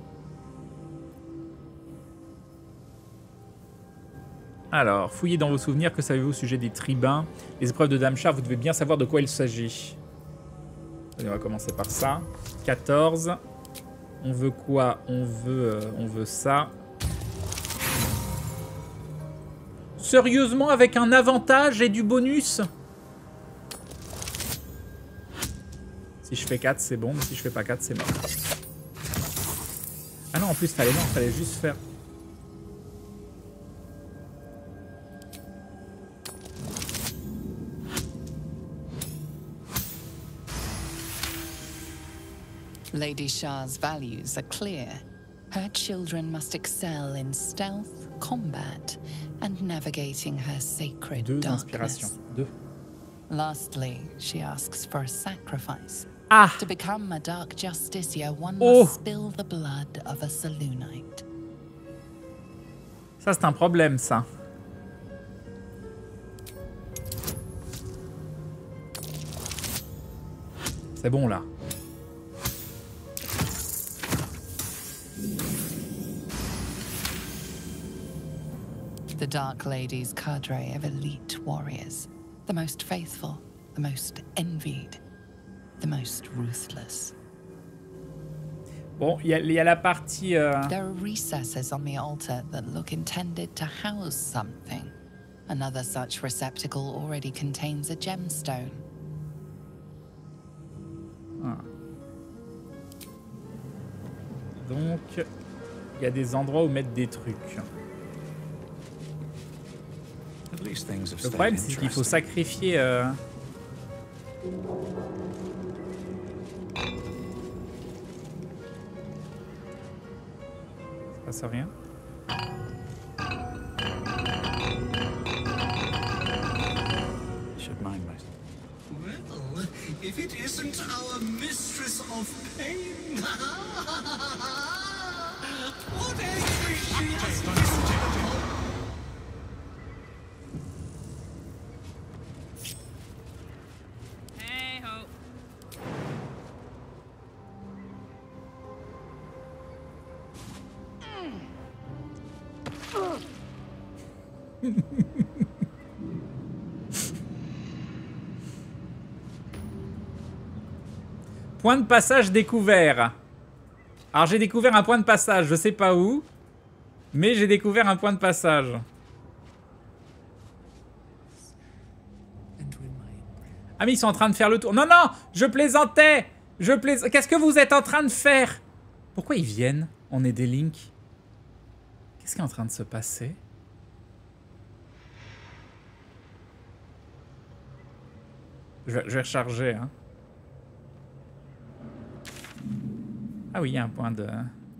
Alors, fouillez dans vos souvenirs, que savez-vous au sujet des tribuns? Les épreuves de Dame Shah, vous devez bien savoir de quoi il s'agit. Allez, on va commencer par ça. 14. On veut quoi? On veut ça. Sérieusement, avec un avantage et du bonus? Si je fais 4, c'est bon, mais si je fais pas 4, c'est mort. Ah non, en plus, fallait juste faire... Lady Shah's values are clear. Her children must excel in stealth, combat, and navigating her sacred Deux darkness. inspirations. Deux. Lastly, she asks for a sacrifice. Ah! To become a Dark Justicia, one Oh! must spill the blood of a Selûnite. Ça, c'est un problème, ça. C'est bon, là. The Dark Lady's cadre of elite warriors. The most faithful, the most envied, the most ruthless. Bon, il y a la partie... There are recesses on the altar that look intended to house something. Another such receptacle already contains a gemstone. Ah. Donc, il y a des endroits où mettre des trucs. Le problème, c'est qu'il faut sacrifier... Ça passe rien. Well, if it isn't our mistress of pain. What angry she has Hey ho. Point de passage découvert. Alors j'ai découvert un point de passage, je sais pas où, mais j'ai découvert un point de passage. Ah mais ils sont en train de faire le tour. Non, non, je plaisantais. Qu'est-ce que vous êtes en train de faire? Pourquoi ils viennent? On est des Link. Qu'est-ce qui est en train de se passer? Je vais recharger, hein. Ah oui, il y a un point de...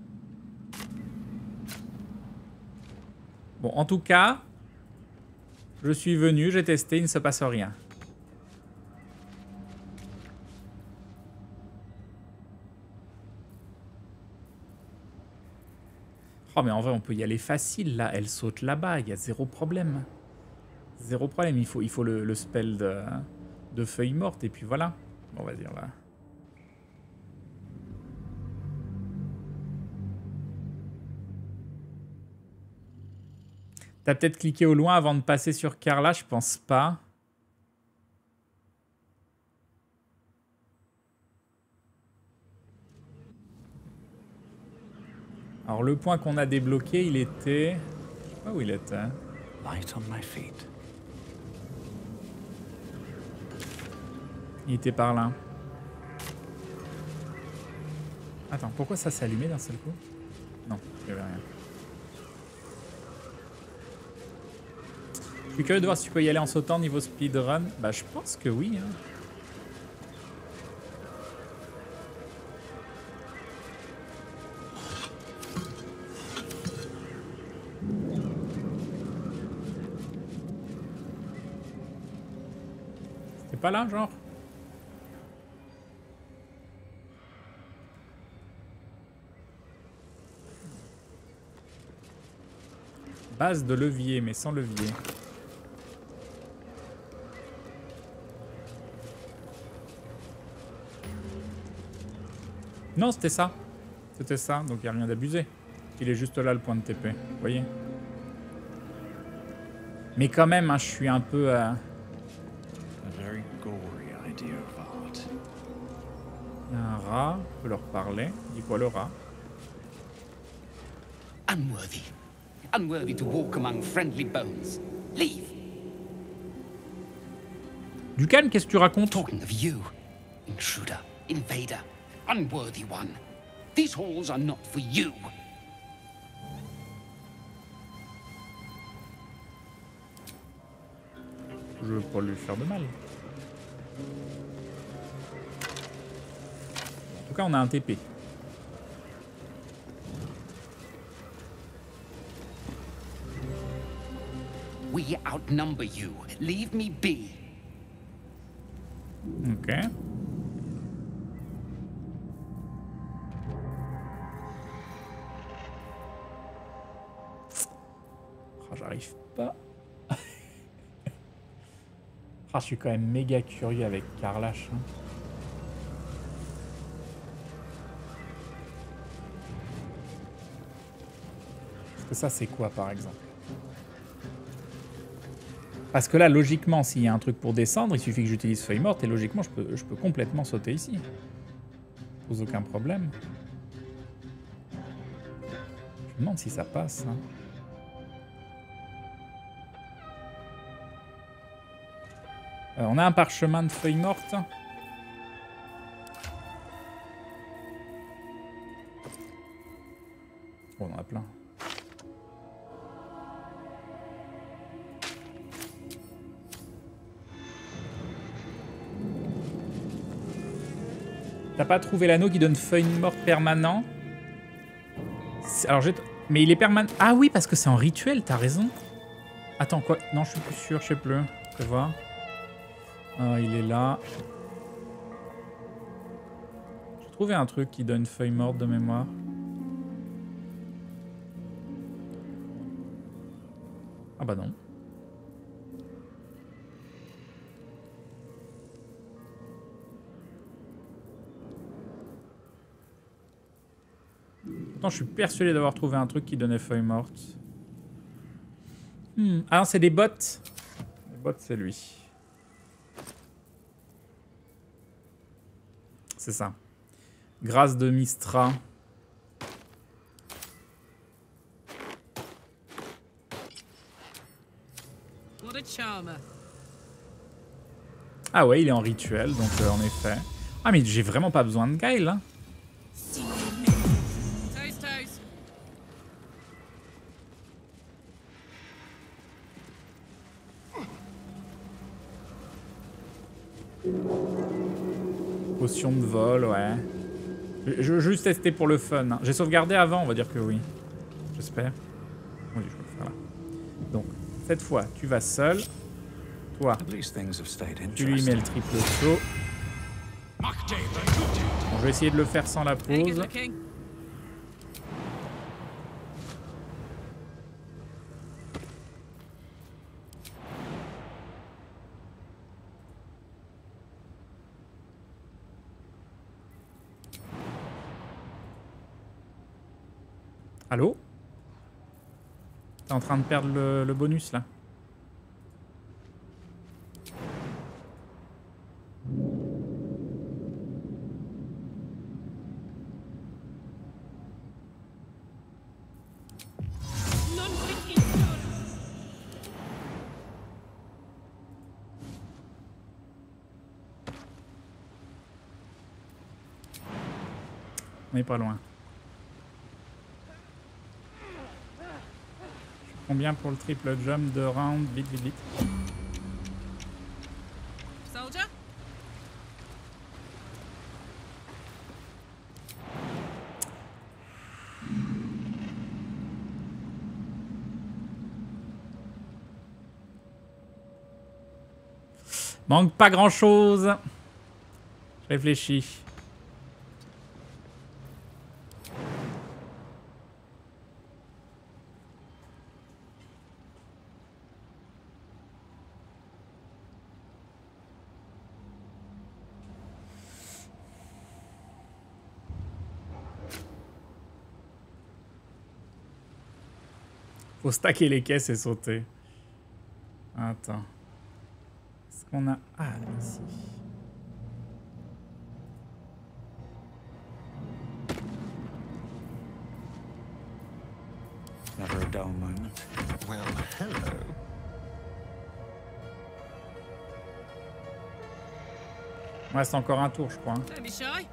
Bon, en tout cas, je suis venu, j'ai testé, il ne se passe rien. Oh, mais en vrai, on peut y aller facile, là. Elle saute là-bas, il y a zéro problème. Zéro problème, il faut le spell de feuille morte, et puis voilà. Bon, vas-y, on va... T'as peut-être cliqué au loin avant de passer sur Carla, je pense pas. Alors le point qu'on a débloqué, il était... Je sais pas où il était. Light on my feet. Il était par là. Attends, pourquoi ça s'est allumé d'un seul coup? Non, il n'y avait rien. Je suis curieux de voir si tu peux y aller en sautant niveau speedrun. Bah je pense que oui. Hein. C'était pas là, genre? Base de levier, mais sans levier. Non, c'était ça. C'était ça, donc il n'y a rien d'abusé. Il est juste là, le point de TP. Vous voyez? Mais quand même, hein, je suis un peu... Il y a un rat, on peut leur parler. Il dit quoi, le rat? Unworthy. Unworthy to walk among friendly bones. Leave. Du calme, qu'est-ce que tu racontes? Talking of you, intruder, invader, unworthy one. These halls are not for you. Je veux pas lui faire de mal. En tout cas, on a un TP. We outnumber you. Leave me be. Ok. j'arrive pas. Ah, je suis quand même méga curieux avec Karlach. Hein. Parce que ça, c'est quoi, par exemple? Parce que là, logiquement, s'il y a un truc pour descendre, il suffit que j'utilise feuille morte et logiquement, je peux complètement sauter ici. Pose aucun problème. Je me demande si ça passe. Hein. On a un parchemin de feuilles mortes. Oh, on en a plein. T'as pas trouvé l'anneau qui donne feuille morte permanent? Alors mais il est permanent. Ah oui, parce que c'est en rituel, t'as raison. Attends, quoi? Non, je suis plus sûr, je sais plus. Je vais voir. Ah, il est là. J'ai trouvé un truc qui donne feuille morte de mémoire. Ah bah non. Pourtant, je suis persuadé d'avoir trouvé un truc qui donnait feuille morte. Ah non, c'est des bottes. Les bottes, c'est lui. C'est ça. Grâce de Mystra. Ah ouais, il est en rituel, donc en effet. Ah mais j'ai vraiment pas besoin de Guile, hein. Potion de vol, ouais. Je veux juste tester pour le fun. Hein. J'ai sauvegardé avant, on va dire que oui. J'espère. Oui, je peux le faire là. Donc, cette fois, tu vas seul. Toi, tu lui mets le triple saut. Bon, je vais essayer de le faire sans la pause. Allô? T'es en train de perdre le bonus là? On est pas loin. Combien pour le triple jump de round? Vite, vite, vite. Soldier. Manque pas grand chose. Je réfléchis. Faut stacker les caisses et sauter. Attends. Est-ce qu'on a... Ah, ici. Never a dull moment. Well, hello. Ouais, c'est encore un tour, je crois. Hein.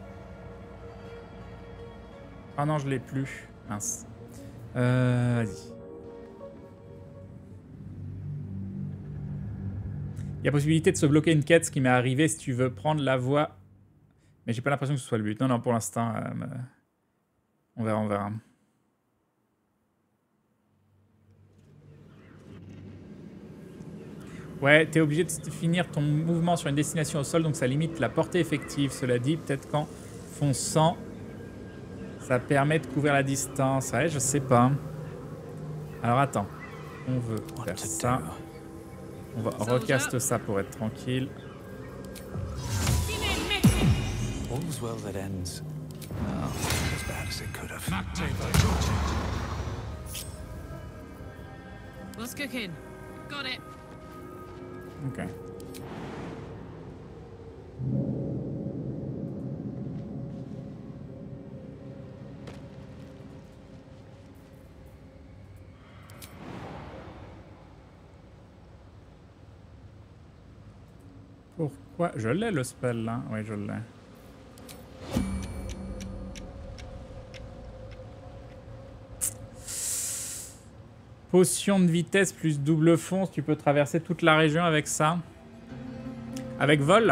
Ah non, je l'ai plus. Mince. Vas-y. Il y a possibilité de se bloquer une quête, ce qui m'est arrivé si tu veux prendre la voie. Mais j'ai pas l'impression que ce soit le but. Non, non, pour l'instant, on verra, on verra. Ouais, t'es obligé de finir ton mouvement sur une destination au sol, donc ça limite la portée effective. Cela dit, peut-être qu'en fonçant, ça permet de couvrir la distance. Ouais, je sais pas. Alors attends. On veut faire ça. On va recast ça pour être tranquille. All's well that ends. Well, as bad as it could have. What's cooking? Got it. Ok. Pourquoi? Je l'ai le spell là. Oui, je l'ai. Potion de vitesse plus double fonce. Tu peux traverser toute la région avec ça. Avec vol.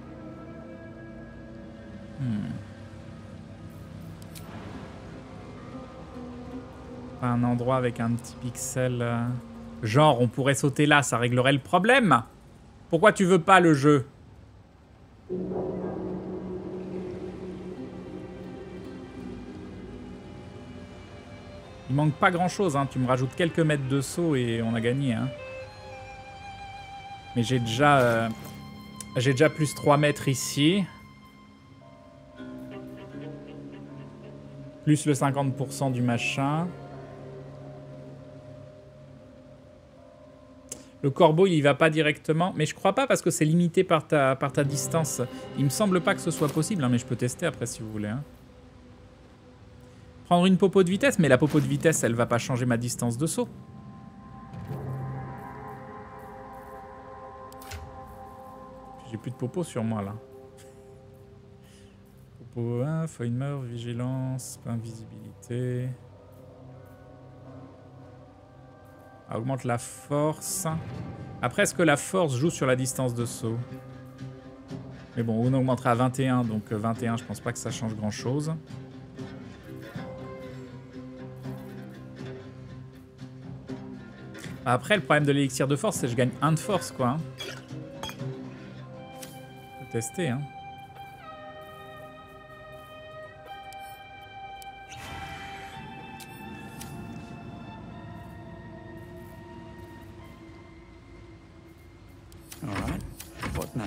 Un endroit avec un petit pixel. Genre, on pourrait sauter là, ça réglerait le problème. Pourquoi tu veux pas le jeu? Il manque pas grand chose, hein. Tu me rajoutes quelques mètres de saut et on a gagné. Hein. Mais j'ai déjà plus 3 mètres ici. Plus le 50% du machin. Le corbeau, il y va pas directement. Mais je crois pas parce que c'est limité par ta distance. Il me semble pas que ce soit possible, hein, mais je peux tester après si vous voulez. Hein. Prendre une popo de vitesse, mais la popo de vitesse, elle va pas changer ma distance de saut. J'ai plus de popo sur moi, là. Popo 1, feuille de mort, vigilance, invisibilité. Ça augmente la force. Après, est-ce que la force joue sur la distance de saut? Mais bon, on augmentera à 21, donc 21, je pense pas que ça change grand-chose. Après, le problème de l'élixir de force, c'est que je gagne 1 de force, quoi. Hein. Faut tester, hein. Alright, what now?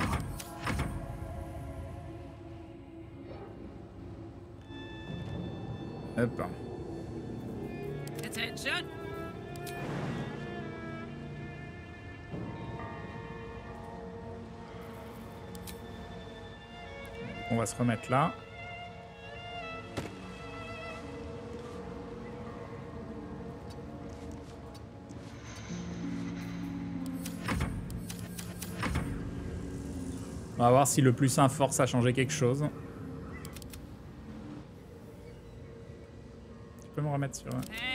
Hop. Attention. On va se remettre là. On va voir si le plus 1 force a changé quelque chose. Tu peux me remettre sur...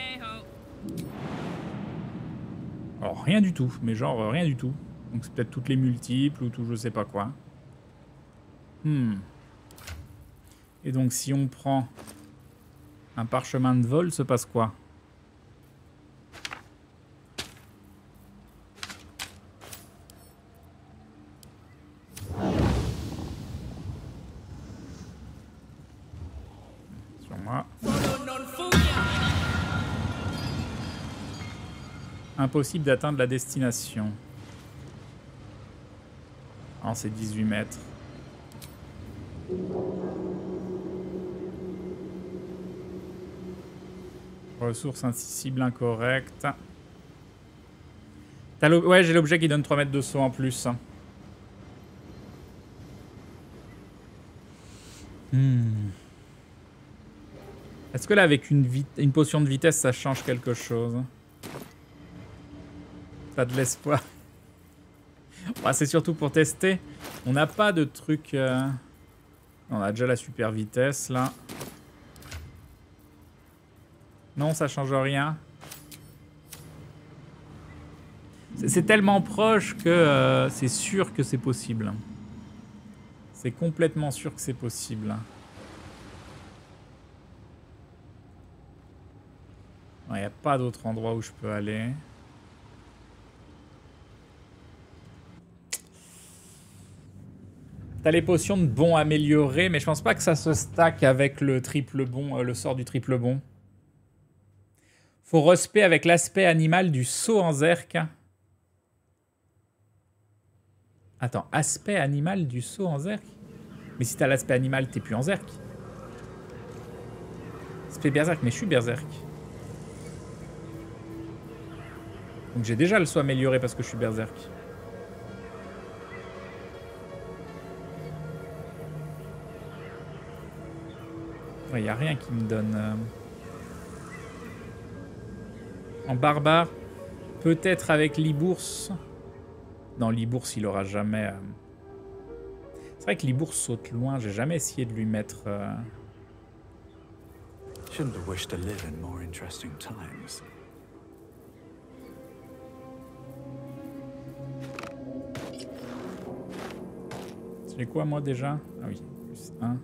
Alors rien du tout, mais genre rien du tout. Donc c'est peut-être toutes les multiples ou tout je sais pas quoi. Et donc si on prend un parchemin de vol, se passe quoi? Sur moi. Impossible d'atteindre la destination. Oh, c'est 18 mètres. Ressources incible incorrecte. Ouais, j'ai l'objet qui donne 3 mètres de saut en plus. Est-ce que là, avec une potion de vitesse, ça change quelque chose? Ça a de l'espoir. Ouais, c'est surtout pour tester. On n'a pas de truc... On a déjà la super vitesse, là. Non, ça change rien. C'est tellement proche que c'est sûr que c'est possible. C'est complètement sûr que c'est possible. Il n'y a pas d'autre endroit où je peux aller. T'as les potions de bon améliorées, mais je pense pas que ça se stack avec le triple bon, le sort du triple bon. Faut respect avec l'aspect animal du saut en zerk. Attends, aspect animal du saut en zerk? Mais si t'as l'aspect animal, t'es plus en zerk. Aspect berserk, mais je suis berserk. Donc j'ai déjà le saut amélioré parce que je suis berserk. Il n'y a rien qui me donne... En barbare, peut-être avec Libourse. Non, Libourse, il aura jamais... C'est vrai que Libourse saute loin, j'ai jamais essayé de lui mettre... Shouldn't have wished to live in more interesting times. C'est quoi moi déjà? Ah oui, plus 1.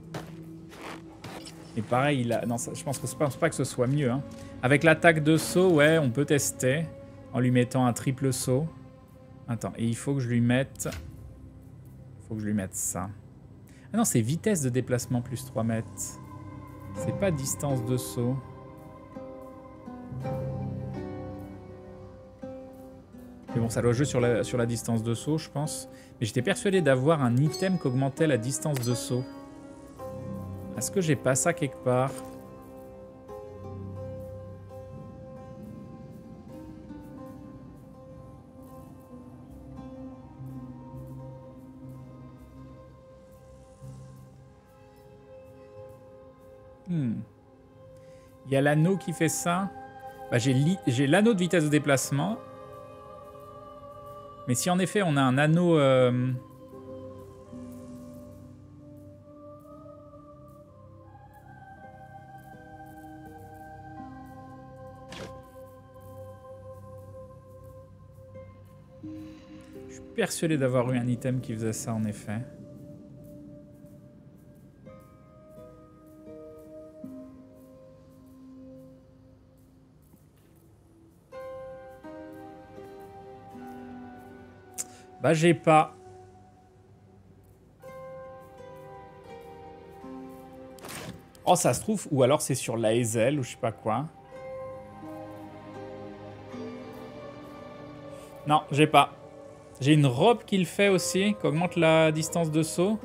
Et pareil, il a... Non, ça, je pense pas que ce soit mieux. Hein. Avec l'attaque de saut, ouais, on peut tester. En lui mettant un triple saut. Attends, et il faut que je lui mette... Faut que je lui mette ça. Ah non, c'est vitesse de déplacement plus 3 mètres. C'est pas distance de saut. Mais bon, ça doit jouer sur la distance de saut, je pense. Mais j'étais persuadé d'avoir un item qui augmentait la distance de saut. Est-ce que j'ai pas ça quelque part? Il y a l'anneau qui fait ça. Bah, j'ai l'anneau de vitesse de déplacement. Mais si en effet on a un anneau... Je suis persuadé d'avoir eu un item qui faisait ça en effet. Bah j'ai pas. Oh ça se trouve, ou alors c'est sur la Hazel ou je sais pas quoi. Non, j'ai pas. J'ai une robe qui le fait aussi, qui augmente la distance de saut.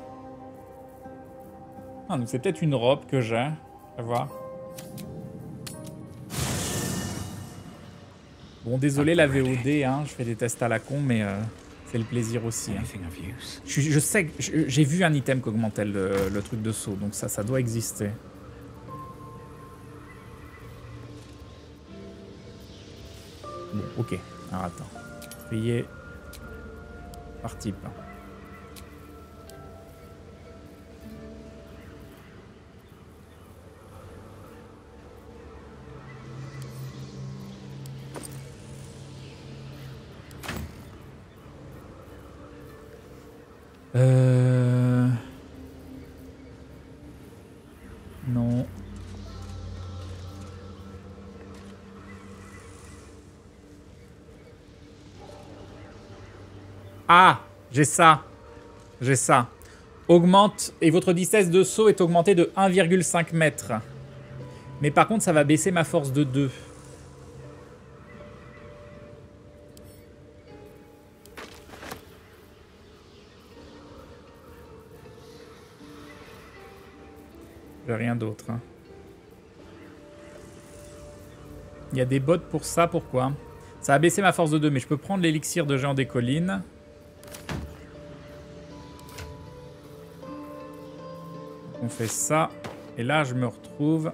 Ah donc c'est peut-être une robe que j'ai. On va voir. Bon désolé la VOD, hein, je fais des tests à la con mais... C'est le plaisir aussi. Hein. Je sais que j'ai vu un item qui augmentait le truc de saut, donc ça doit exister. Bon, ok. Alors attends. Payer par type. Non. Ah, j'ai ça. J'ai ça. Augmente, et votre vitesse de saut est augmentée de 1,5 mètres. Mais par contre, ça va baisser ma force de 2. Rien d'autre. Hein. Il y a des bots pour ça, pourquoi? Ça a baissé ma force de 2, mais je peux prendre l'élixir de géant des collines. On fait ça. Et là, je me retrouve...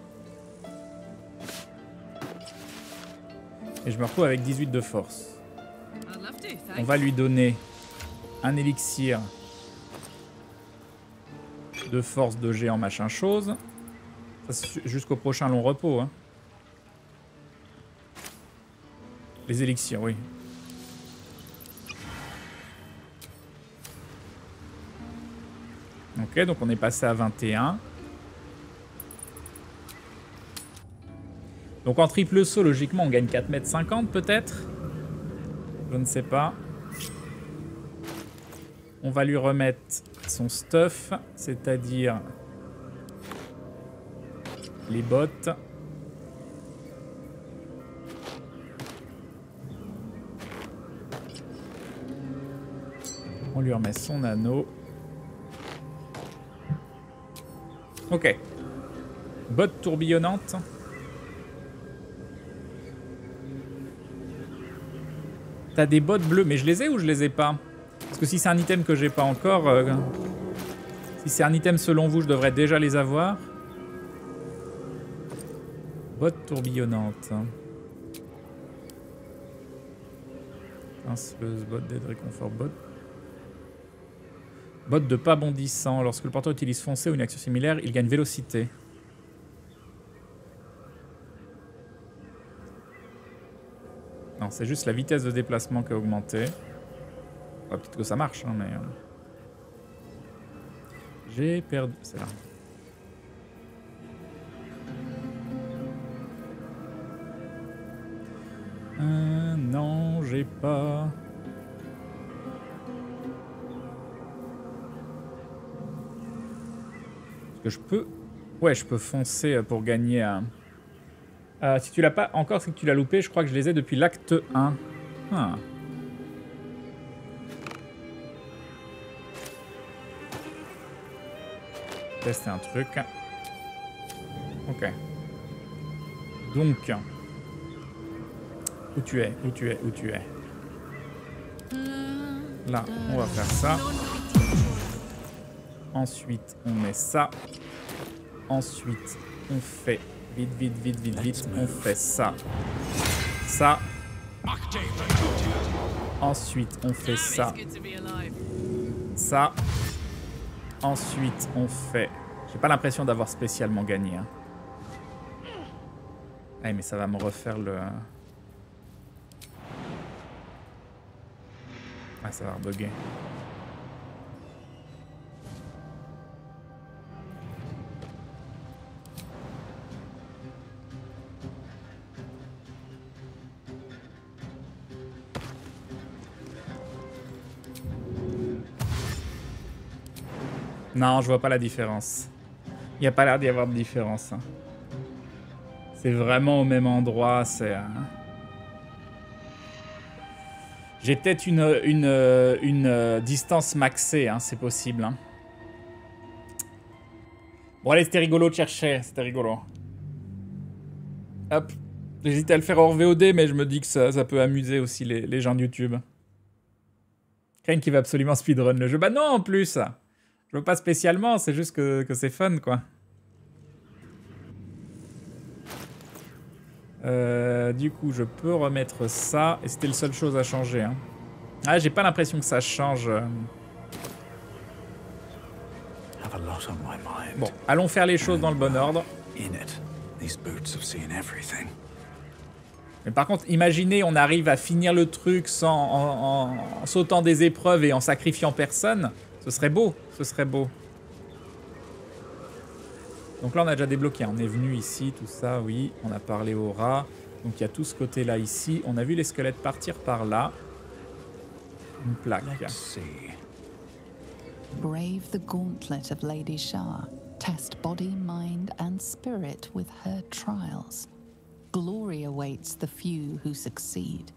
Et je me retrouve avec 18 de force. On va lui donner un élixir de force de géant machin chose. Jusqu'au prochain long repos. Hein. Les élixirs, oui. Ok, donc on est passé à 21. Donc en triple saut, logiquement, on gagne 4,50 m peut-être. Je ne sais pas. On va lui remettre son stuff, c'est-à-dire les bottes. On lui remet son anneau. Ok. Botte tourbillonnante. T'as des bottes bleues, mais je les ai ou je les ai pas? Parce que si c'est un item que j'ai pas encore... si c'est un item selon vous, je devrais déjà les avoir. Botte tourbillonnante. Pinceleuse, botte d'aide réconfort, botte. Botte de pas bondissant. Lorsque le porteur utilise foncé ou une action similaire, il gagne vélocité. Non, c'est juste la vitesse de déplacement qui a augmenté. Oh, peut-être que ça marche, hein, mais... J'ai perdu... C'est là. Non, j'ai pas... Est-ce que je peux... Ouais, je peux foncer pour gagner un... si tu l'as pas encore, c'est que tu l'as loupé. Je crois que je les ai depuis l'acte 1. Ah. Tester un truc. Ok. Donc... Où tu es? Où tu es? Où tu es? Là, on va faire ça. Ensuite, on met ça. Ensuite, on fait... Vite, vite, vite, vite, vite. On fait ça. Ça. Ensuite, on fait ça. Ça. Ensuite, on fait... J'ai pas l'impression d'avoir spécialement gagné. Hein. Ah, mais ça va me refaire le... Ah, ça va rebugger. Non, je vois pas la différence. Il n'y a pas l'air d'y avoir de différence. Hein. C'est vraiment au même endroit. C'est. J'ai peut-être une distance maxée, hein, c'est possible. Hein. Bon, allez, c'était rigolo de chercher. C'était rigolo. Hop. J'hésitais à le faire hors VOD, mais je me dis que ça peut amuser aussi les gens de YouTube. Crane qui va absolument speedrun le jeu. Bah non, en plus. Je veux pas spécialement, c'est juste que c'est fun, quoi. Du coup, je peux remettre ça. Et c'était la seule chose à changer. Hein. Ah, j'ai pas l'impression que ça change. Bon, allons faire les choses dans le bon ordre. Mais par contre, imaginez, on arrive à finir le truc en sautant des épreuves et en sacrifiant personne. Ce serait beau, ce serait beau. Donc là, on a déjà débloqué. On est venu ici, tout ça, oui. On a parlé au rat. Donc il y a tout ce côté-là ici. On a vu les squelettes partir par là. Une plaque. Brave the gauntlet of Lady Shar. Test body, mind and spirit with her trials. Glory awaits the few who succeed.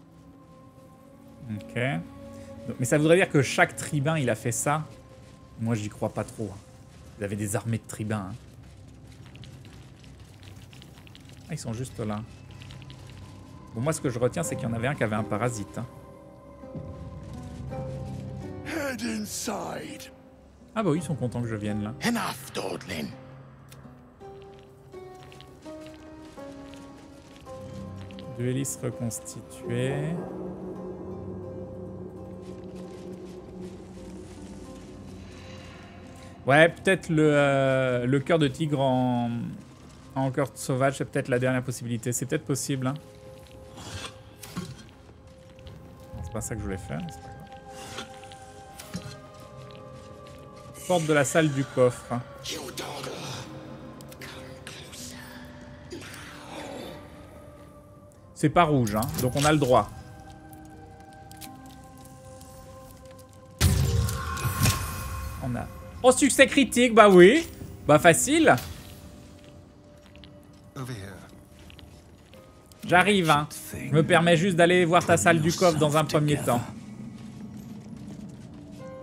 Ok. Mais ça voudrait dire que chaque tribun, il a fait ça. Moi, j'y crois pas trop. Vous avez des armées de tribuns. Hein. Ah, ils sont juste là. Bon, moi, ce que je retiens, c'est qu'il y en avait un qui avait un parasite. Hein. Ah bah oui, ils sont contents que je vienne là. Enough, Dordlin. Deux hélices reconstituées. Ouais, peut-être le cœur de tigre en cœur sauvage, c'est peut-être la dernière possibilité. C'est peut-être possible. Hein. C'est pas ça que je voulais faire. C'est pas grave. Porte de la salle du coffre. C'est pas rouge, hein, donc on a le droit. On a... Oh, succès critique, bah oui. Bah facile. J'arrive, hein. Je me permets juste d'aller voir ta salle du coffre dans un premier temps.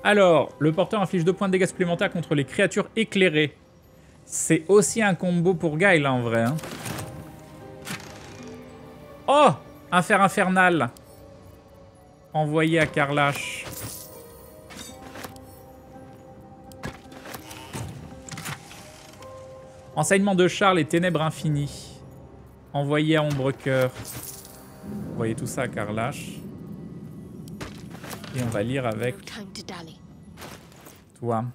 Alors, le porteur inflige 2 points de dégâts supplémentaires contre les créatures éclairées. C'est aussi un combo pour Guy, là, en vrai. Hein. Oh! Un fer infernal. Envoyé à Carlache. Enseignement de Charles et ténèbres infinies. Envoyé à Ombrecoeur. Envoyez tout ça à Carlache. Et on va lire avec toi.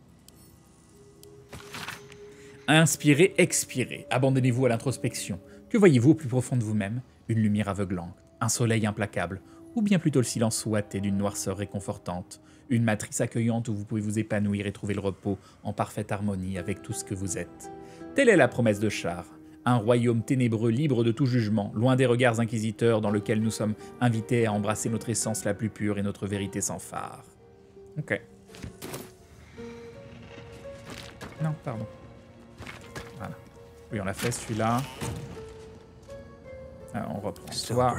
Inspirez, expirez. Abandonnez-vous à l'introspection. Que voyez-vous au plus profond de vous-même? Une lumière aveuglante, un soleil implacable, ou bien plutôt le silence ouaté d'une noirceur réconfortante, une matrice accueillante où vous pouvez vous épanouir et trouver le repos en parfaite harmonie avec tout ce que vous êtes. Telle est la promesse de Char, un royaume ténébreux libre de tout jugement, loin des regards inquisiteurs dans lequel nous sommes invités à embrasser notre essence la plus pure et notre vérité sans phare. Ok. Non, pardon. Voilà. Oui, on l'a fait celui-là. Alors, on reprend. Toi.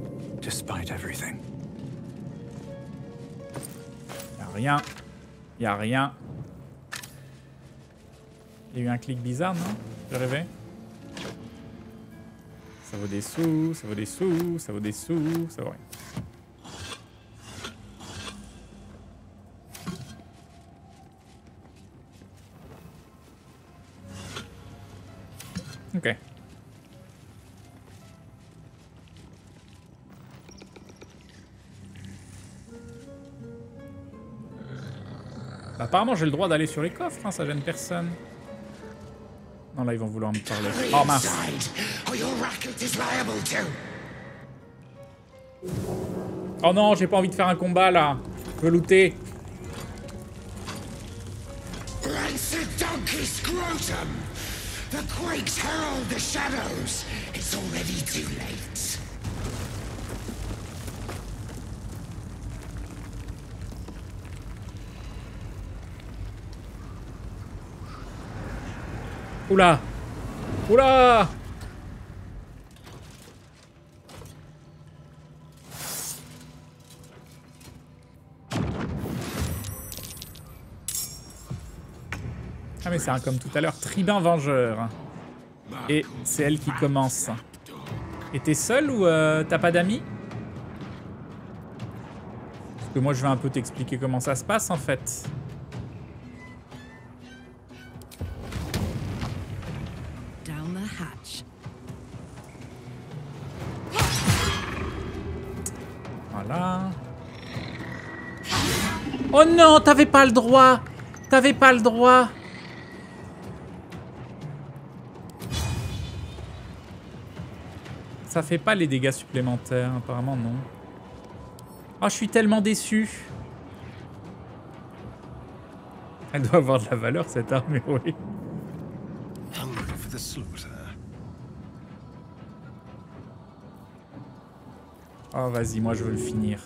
Y'a rien. Y'a rien. Il y a eu un clic bizarre, non? J'ai rêvé. Ça vaut des sous, ça vaut des sous, ça vaut des sous, ça vaut rien. Ok. Apparemment, j'ai le droit d'aller sur les coffres, hein, ça gêne personne. Non, là, ils vont vouloir me parler. Oh, mince. Oh non, j'ai pas envie de faire un combat, là. Je veux looter. The quakes herald the shadows. It's already too late. Oula! Oula! Ah mais c'est un comme tout à l'heure, tribun vengeur. Et c'est elle qui commence. Et t'es seul ou t'as pas d'amis? Parce que moi je vais un peu t'expliquer comment ça se passe en fait. Voilà. Oh non, t'avais pas le droit! T'avais pas le droit! Ça fait pas les dégâts supplémentaires, apparemment non. Oh, je suis tellement déçu. Elle doit avoir de la valeur cette arme, oui. Oh, vas-y, moi je veux le finir.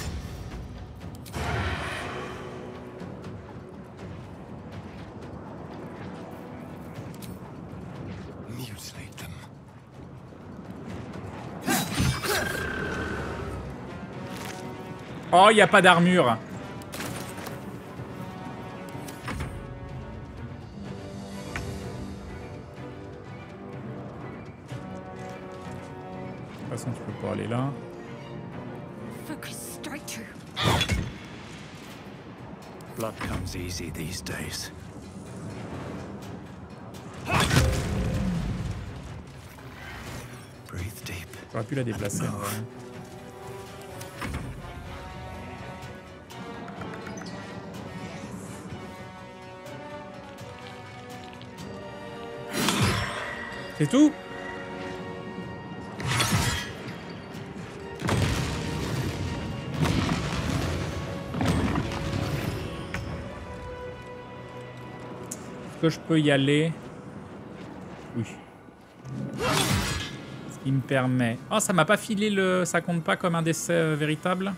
Oh, il n'y a pas d'armure. De toute façon, tu peux pas aller là. Blood comes easy these days. Breathe deep. J'aurais pu la déplacer. C'est tout? Est-ce que je peux y aller? Oui. Ce qui me permet... Oh, ça m'a pas filé le... Ça compte pas comme un décès véritable?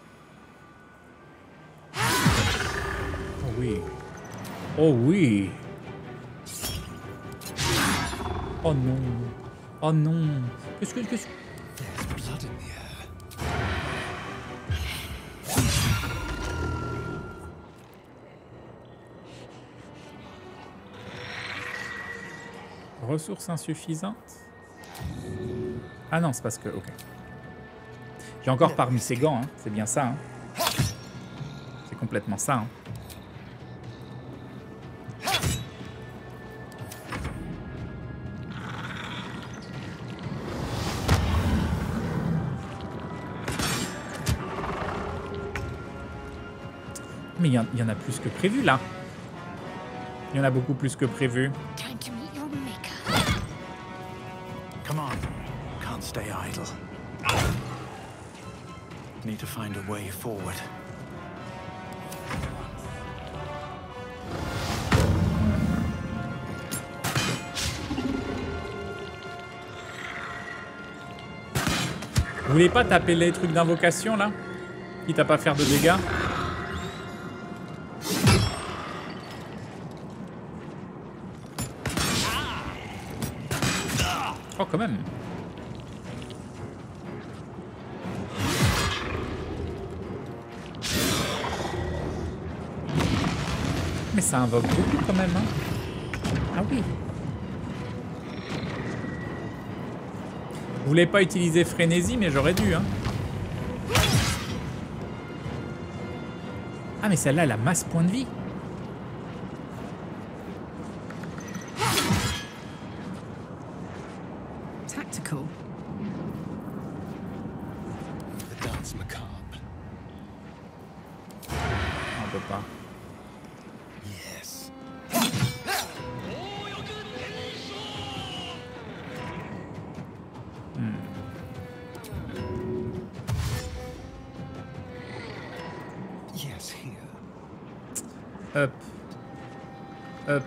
Oh oui. Oh oui. Oh non. Oh non. Qu'est-ce que... Ressources insuffisantes. Ah non, c'est parce que... Ok. J'ai encore parmi ces gants, hein. C'est bien ça. Hein. C'est complètement ça. Hein. Mais il y en a plus que prévu, là. Il y en a beaucoup plus que prévu. Come on. Can't stay idle. Need to find a way forward. Vous voulez pas taper les trucs d'invocation, là? Quitte à pas faire de dégâts? Oh, quand même. Mais ça invoque beaucoup quand même, hein. Ah oui. Je voulais pas utiliser frénésie, mais j'aurais dû, hein. Ah, mais celle-là, elle a masse points de vie. Tactical. The dance macabre. On peut pas. Yes. Yes, here. Hop. Hop.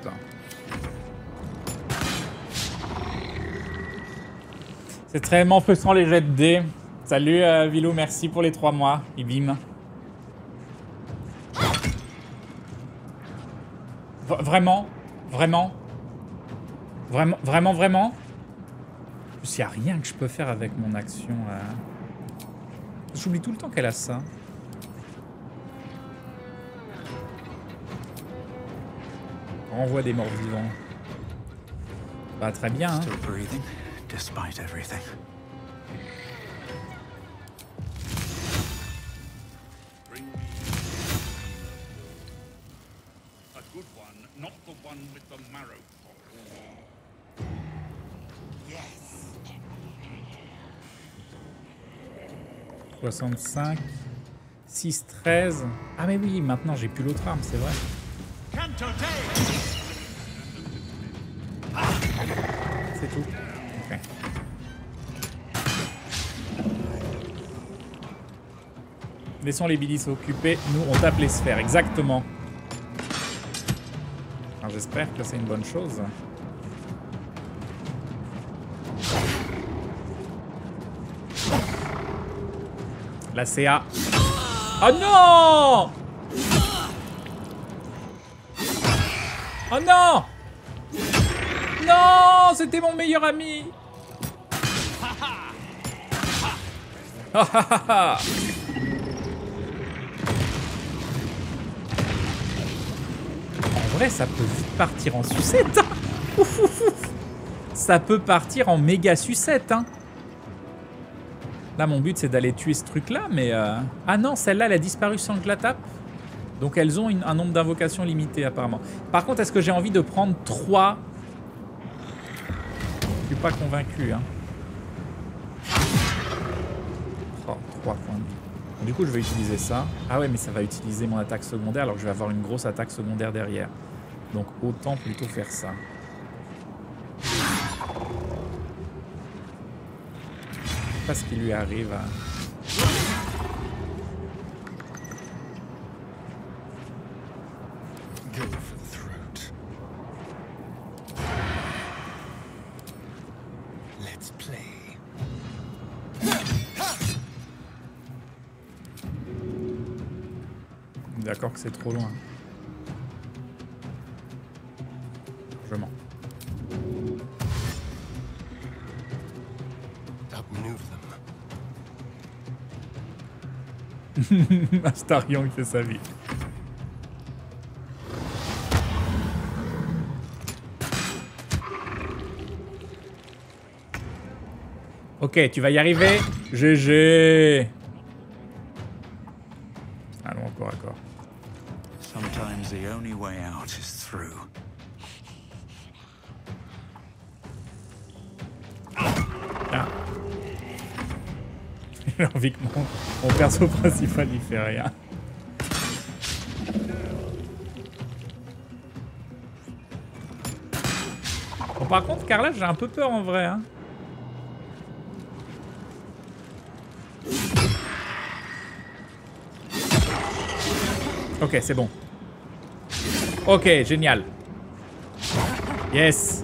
C'est extrêmement frustrant les jets de dés. Salut Vilou, merci pour les 3 mois. Ibim. Vraiment? Vraiment? Vraiment? Vraiment? Vraiment? Il n'y a rien que je peux faire avec mon action. J'oublie tout le temps qu'elle a ça. Renvoi des morts vivants. Bah très bien. Hein. Still breathing, despite everything. A good one, not the one with the marrow. 65. 6, 13. Ah mais oui, maintenant j'ai plus l'autre arme, c'est vrai. C'est tout. Ok. Laissons les Billys s'occuper. Nous, on tape les sphères. Exactement. J'espère que c'est une bonne chose. La CA. Oh non! Oh non! Non! C'était mon meilleur ami! En vrai, ça peut vite partir en sucette. Ça peut partir en méga sucette. Hein. Là, mon but, c'est d'aller tuer ce truc-là, mais... Ah non, celle-là, elle a disparu sans que je la tape. Donc, elles ont un nombre d'invocations limité, apparemment. Par contre, est-ce que j'ai envie de prendre 3 ? Je suis pas convaincu, hein. Oh, 3 points de vie. Du coup, je vais utiliser ça. Ah ouais, mais ça va utiliser mon attaque secondaire, alors que je vais avoir une grosse attaque secondaire derrière. Donc, autant plutôt faire ça. Pas ce qui lui arrive à... Go for the throat. Let's play. D'accord que c'est trop loin. Je mens. Astarion qui fait sa vie. Ok, tu vas y arriver. GG. Allons, encore, encore. Sometimes the only way out is through. Ah. J'ai envie que mon perso principal il fait rien. Bon, par contre, Carla, j'ai un peu peur en vrai. Hein. Ok, c'est bon. Ok, génial. Yes.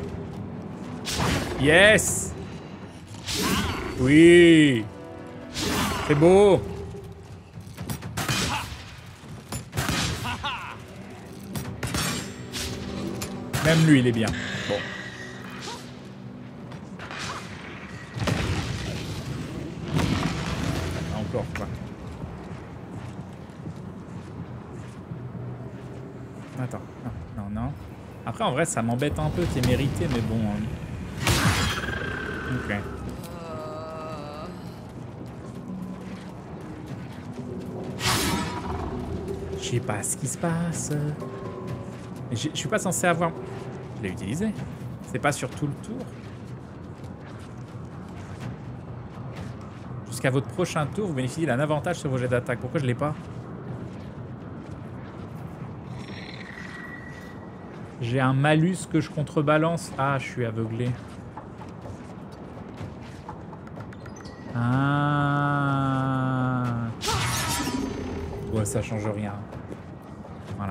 Yes. Oui. C'est beau. Même lui, il est bien. Bon. Encore quoi. Attends. Non, non, non. Après, en vrai, ça m'embête un peu. T'es mérité, mais bon. Ok. Je sais pas ce qui se passe. Je suis pas censé avoir... Je l'ai utilisé. C'est pas sur tout le tour. Jusqu'à votre prochain tour, vous bénéficiez d'un avantage sur vos jets d'attaque. Pourquoi je l'ai pas? J'ai un malus que je contrebalance. Ah, je suis aveuglé. Ah. Ouais, ça change rien. Voilà.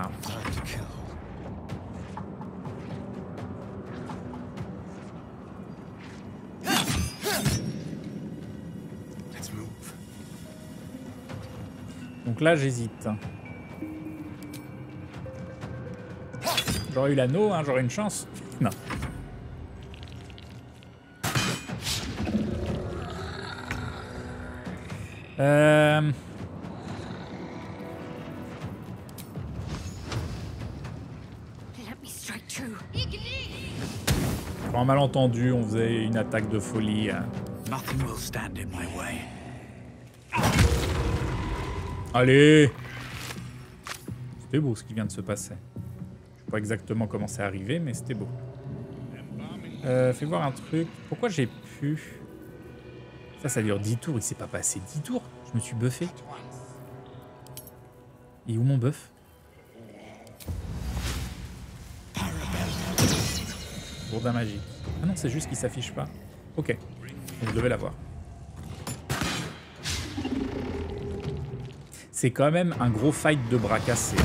Donc là, j'hésite. J'aurais eu l'anneau, hein, j'aurais une chance. Non. Pour un malentendu, on faisait une attaque de folie. Nothing will stand in my way. Allez! C'était beau ce qui vient de se passer. Je sais pas exactement comment c'est arrivé, mais c'était beau. Fais voir un truc. Pourquoi j'ai pu... Ça dure 10 tours. Il s'est pas passé 10 tours. Je me suis buffé. Et où mon buff? Bourdin magique. Ah non, c'est juste qu'il s'affiche pas. Ok. Donc, je devais l'avoir. C'est quand même un gros fight de bras cassés.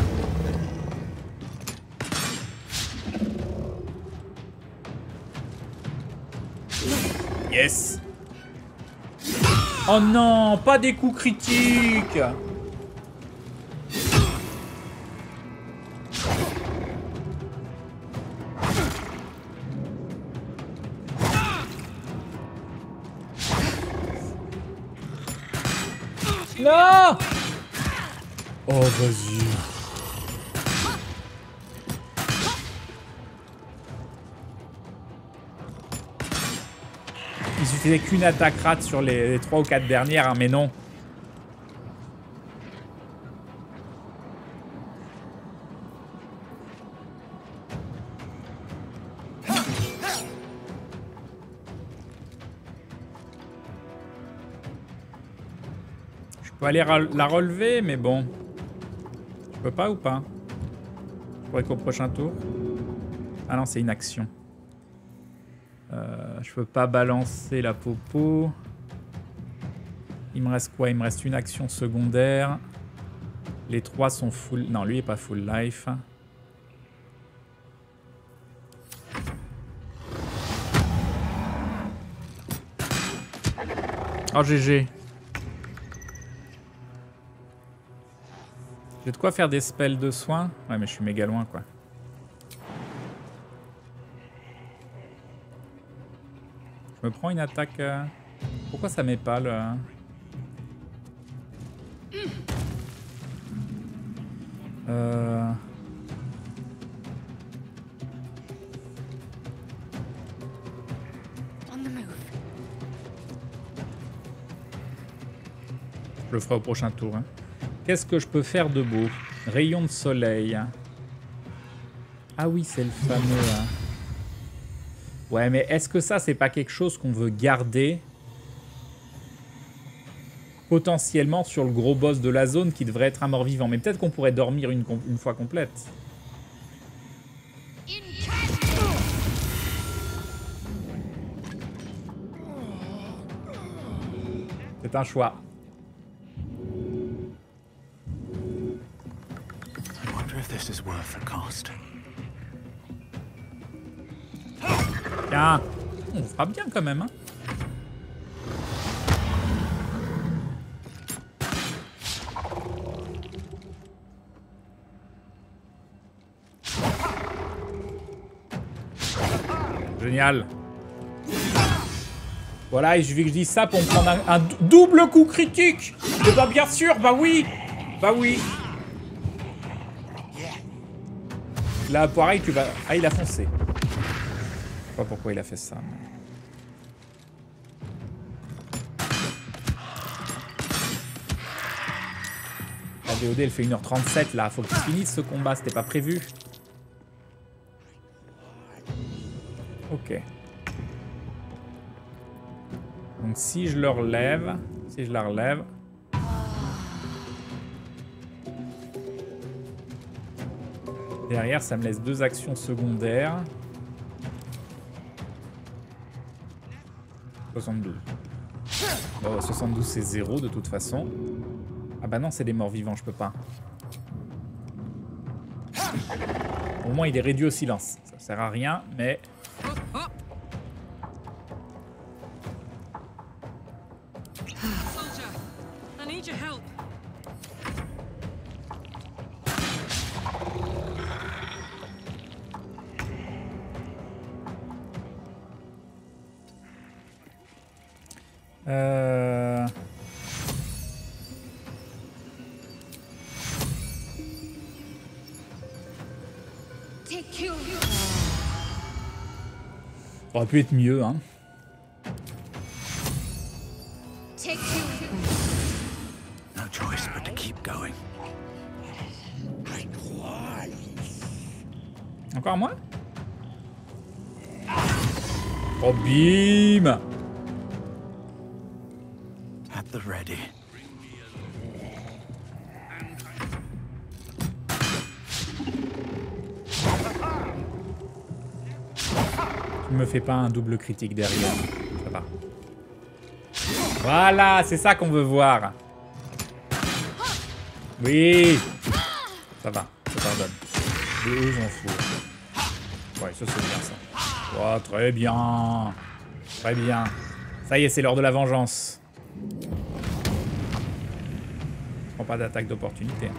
Yes. Oh non, pas des coups critiques. Non. Oh, vas-y. Il suffisait qu'une attaque rate sur les 3 ou 4 dernières, hein, mais non. Je peux aller la relever, mais bon. Je peux pas ou pas? Je pourrais qu'au prochain tour. Ah non, c'est une action. Je peux pas balancer la popo. Il me reste quoi? Il me reste une action secondaire. Les 3 sont full... Non, lui est pas full life. Oh, GG. J'ai de quoi faire des spells de soins. Ouais, mais je suis méga loin, quoi. Je me prends une attaque... Pourquoi ça met pas le... Je le ferai au prochain tour. Hein. Qu'est-ce que je peux faire de beau? Rayon de soleil. Ah oui, c'est le fameux... Hein. Ouais, mais est-ce que ça, c'est pas quelque chose qu'on veut garder potentiellement sur le gros boss de la zone qui devrait être un mort-vivant? Mais peut-être qu'on pourrait dormir une fois complète. C'est un choix. I wonder if this is worth the cost. Tiens, on fera bien quand même. Hein. Génial. Voilà, il suffit que je dise ça pour me prendre un double coup critique. Et bah bien sûr, bah oui. Bah oui. Là, pareil, tu vas... Ah, il a foncé. Je sais pas pourquoi il a fait ça. Mais... La VOD, elle fait 1h37, là. Faut qu'il finisse ce combat, c'était pas prévu. Ok. Donc si je le relève, si je la relève... Derrière, ça me laisse 2 actions secondaires. 72. Bon, 72, c'est 0 de toute façon. Ah bah non, c'est des morts vivants, je peux pas. Au moins, il est réduit au silence. Ça sert à rien, mais... Ça aurait pu être mieux, hein. No choice but to keep going. Encore moins? Oh, bim! At the ready. Tu me fais pas un double critique derrière. Ça va. Voilà, c'est ça qu'on veut voir. Oui. Ça va, je pardonne. Les eux, j'en fous. Ouais, ça c'est bien ça. Oh, très bien. Très bien. Ça y est, c'est l'heure de la vengeance. Je prends pas d'attaque d'opportunité.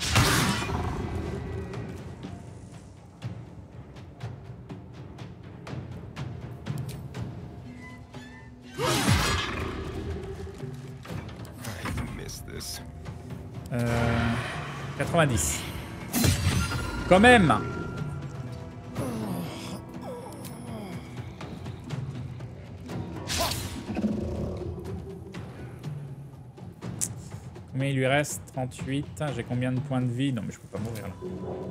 Euh, 90. Quand même. Combien il lui reste? 38. J'ai combien de points de vie? Non mais je peux pas mourir là.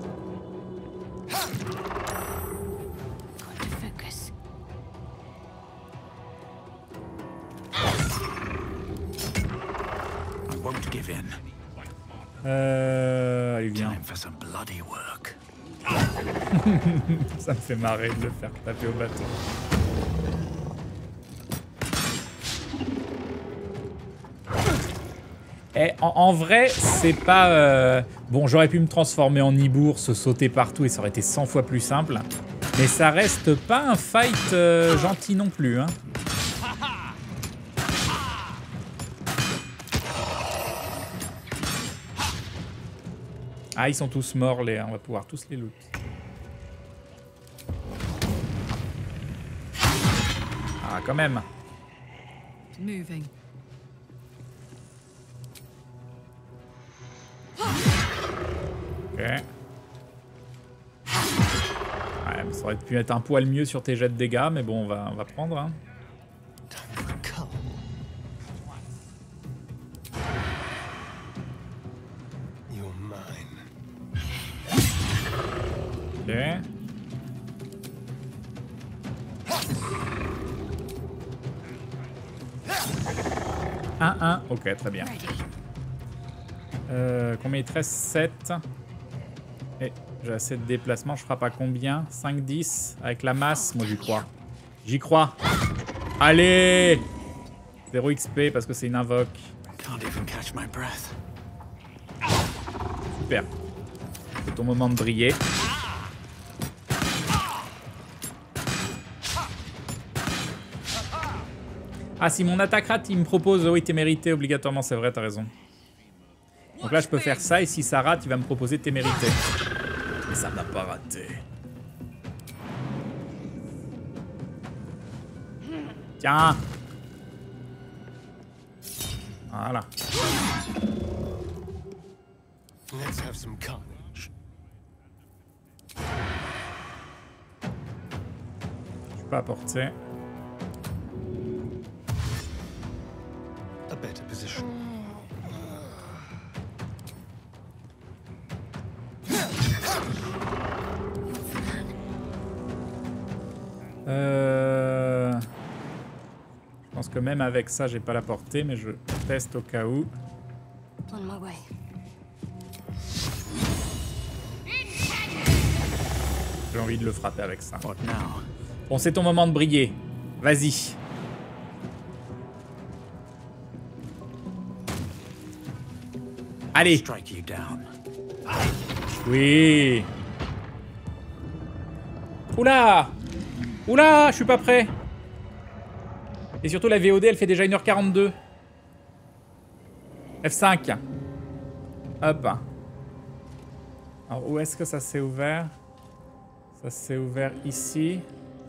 I won't give in. Allez, viens. Time for some bloody work. Ça me fait marrer de le faire taper au bateau. Et en vrai, c'est pas... Bon, j'aurais pu me transformer en Nibourse, sauter partout et ça aurait été 100 fois plus simple. Mais ça reste pas un fight gentil non plus, hein. Ah, ils sont tous morts, les... on va pouvoir tous les loot. Ah, quand même. Moving. Ok. Ouais, mais ça aurait pu être un poil mieux sur tes jets de dégâts, mais bon, on va prendre. Hein. Ok. 1-1. Ok, très bien. Combien il te reste? 7. Et j'ai assez de déplacement. Je frappe à combien? 5-10. Avec la masse, moi j'y crois. J'y crois. Allez! 0 XP parce que c'est une invoque. Super. C'est ton moment de briller. Ah, si mon attaque rate, il me propose... oui, t'es mérité obligatoirement, c'est vrai, t'as raison. Donc là, je peux faire ça, et si ça rate, il va me proposer t'es mérité. Et ça m'a pas raté. Tiens. Voilà. Let's have some carnage. Je peux pas apporter. A better position. Je pense que même avec ça, j'ai pas la portée, mais je teste au cas où. On my way. J'ai envie de le frapper avec ça. Bon, c'est ton moment de briller. Vas-y. Allez. Oui. Oula. Oula, je suis pas prêt. Et surtout, la VOD, elle fait déjà 1h42. F5. Hop. Alors, où est-ce que ça s'est ouvert? Ça s'est ouvert ici.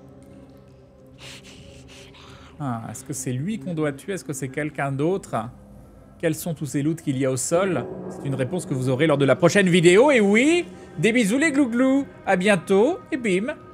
Ah, est-ce que c'est lui qu'on doit tuer? Est-ce que c'est quelqu'un d'autre? Quels sont tous ces loots qu'il y a au sol? C'est une réponse que vous aurez lors de la prochaine vidéo. Et oui, des bisous les glouglous. À bientôt et bim.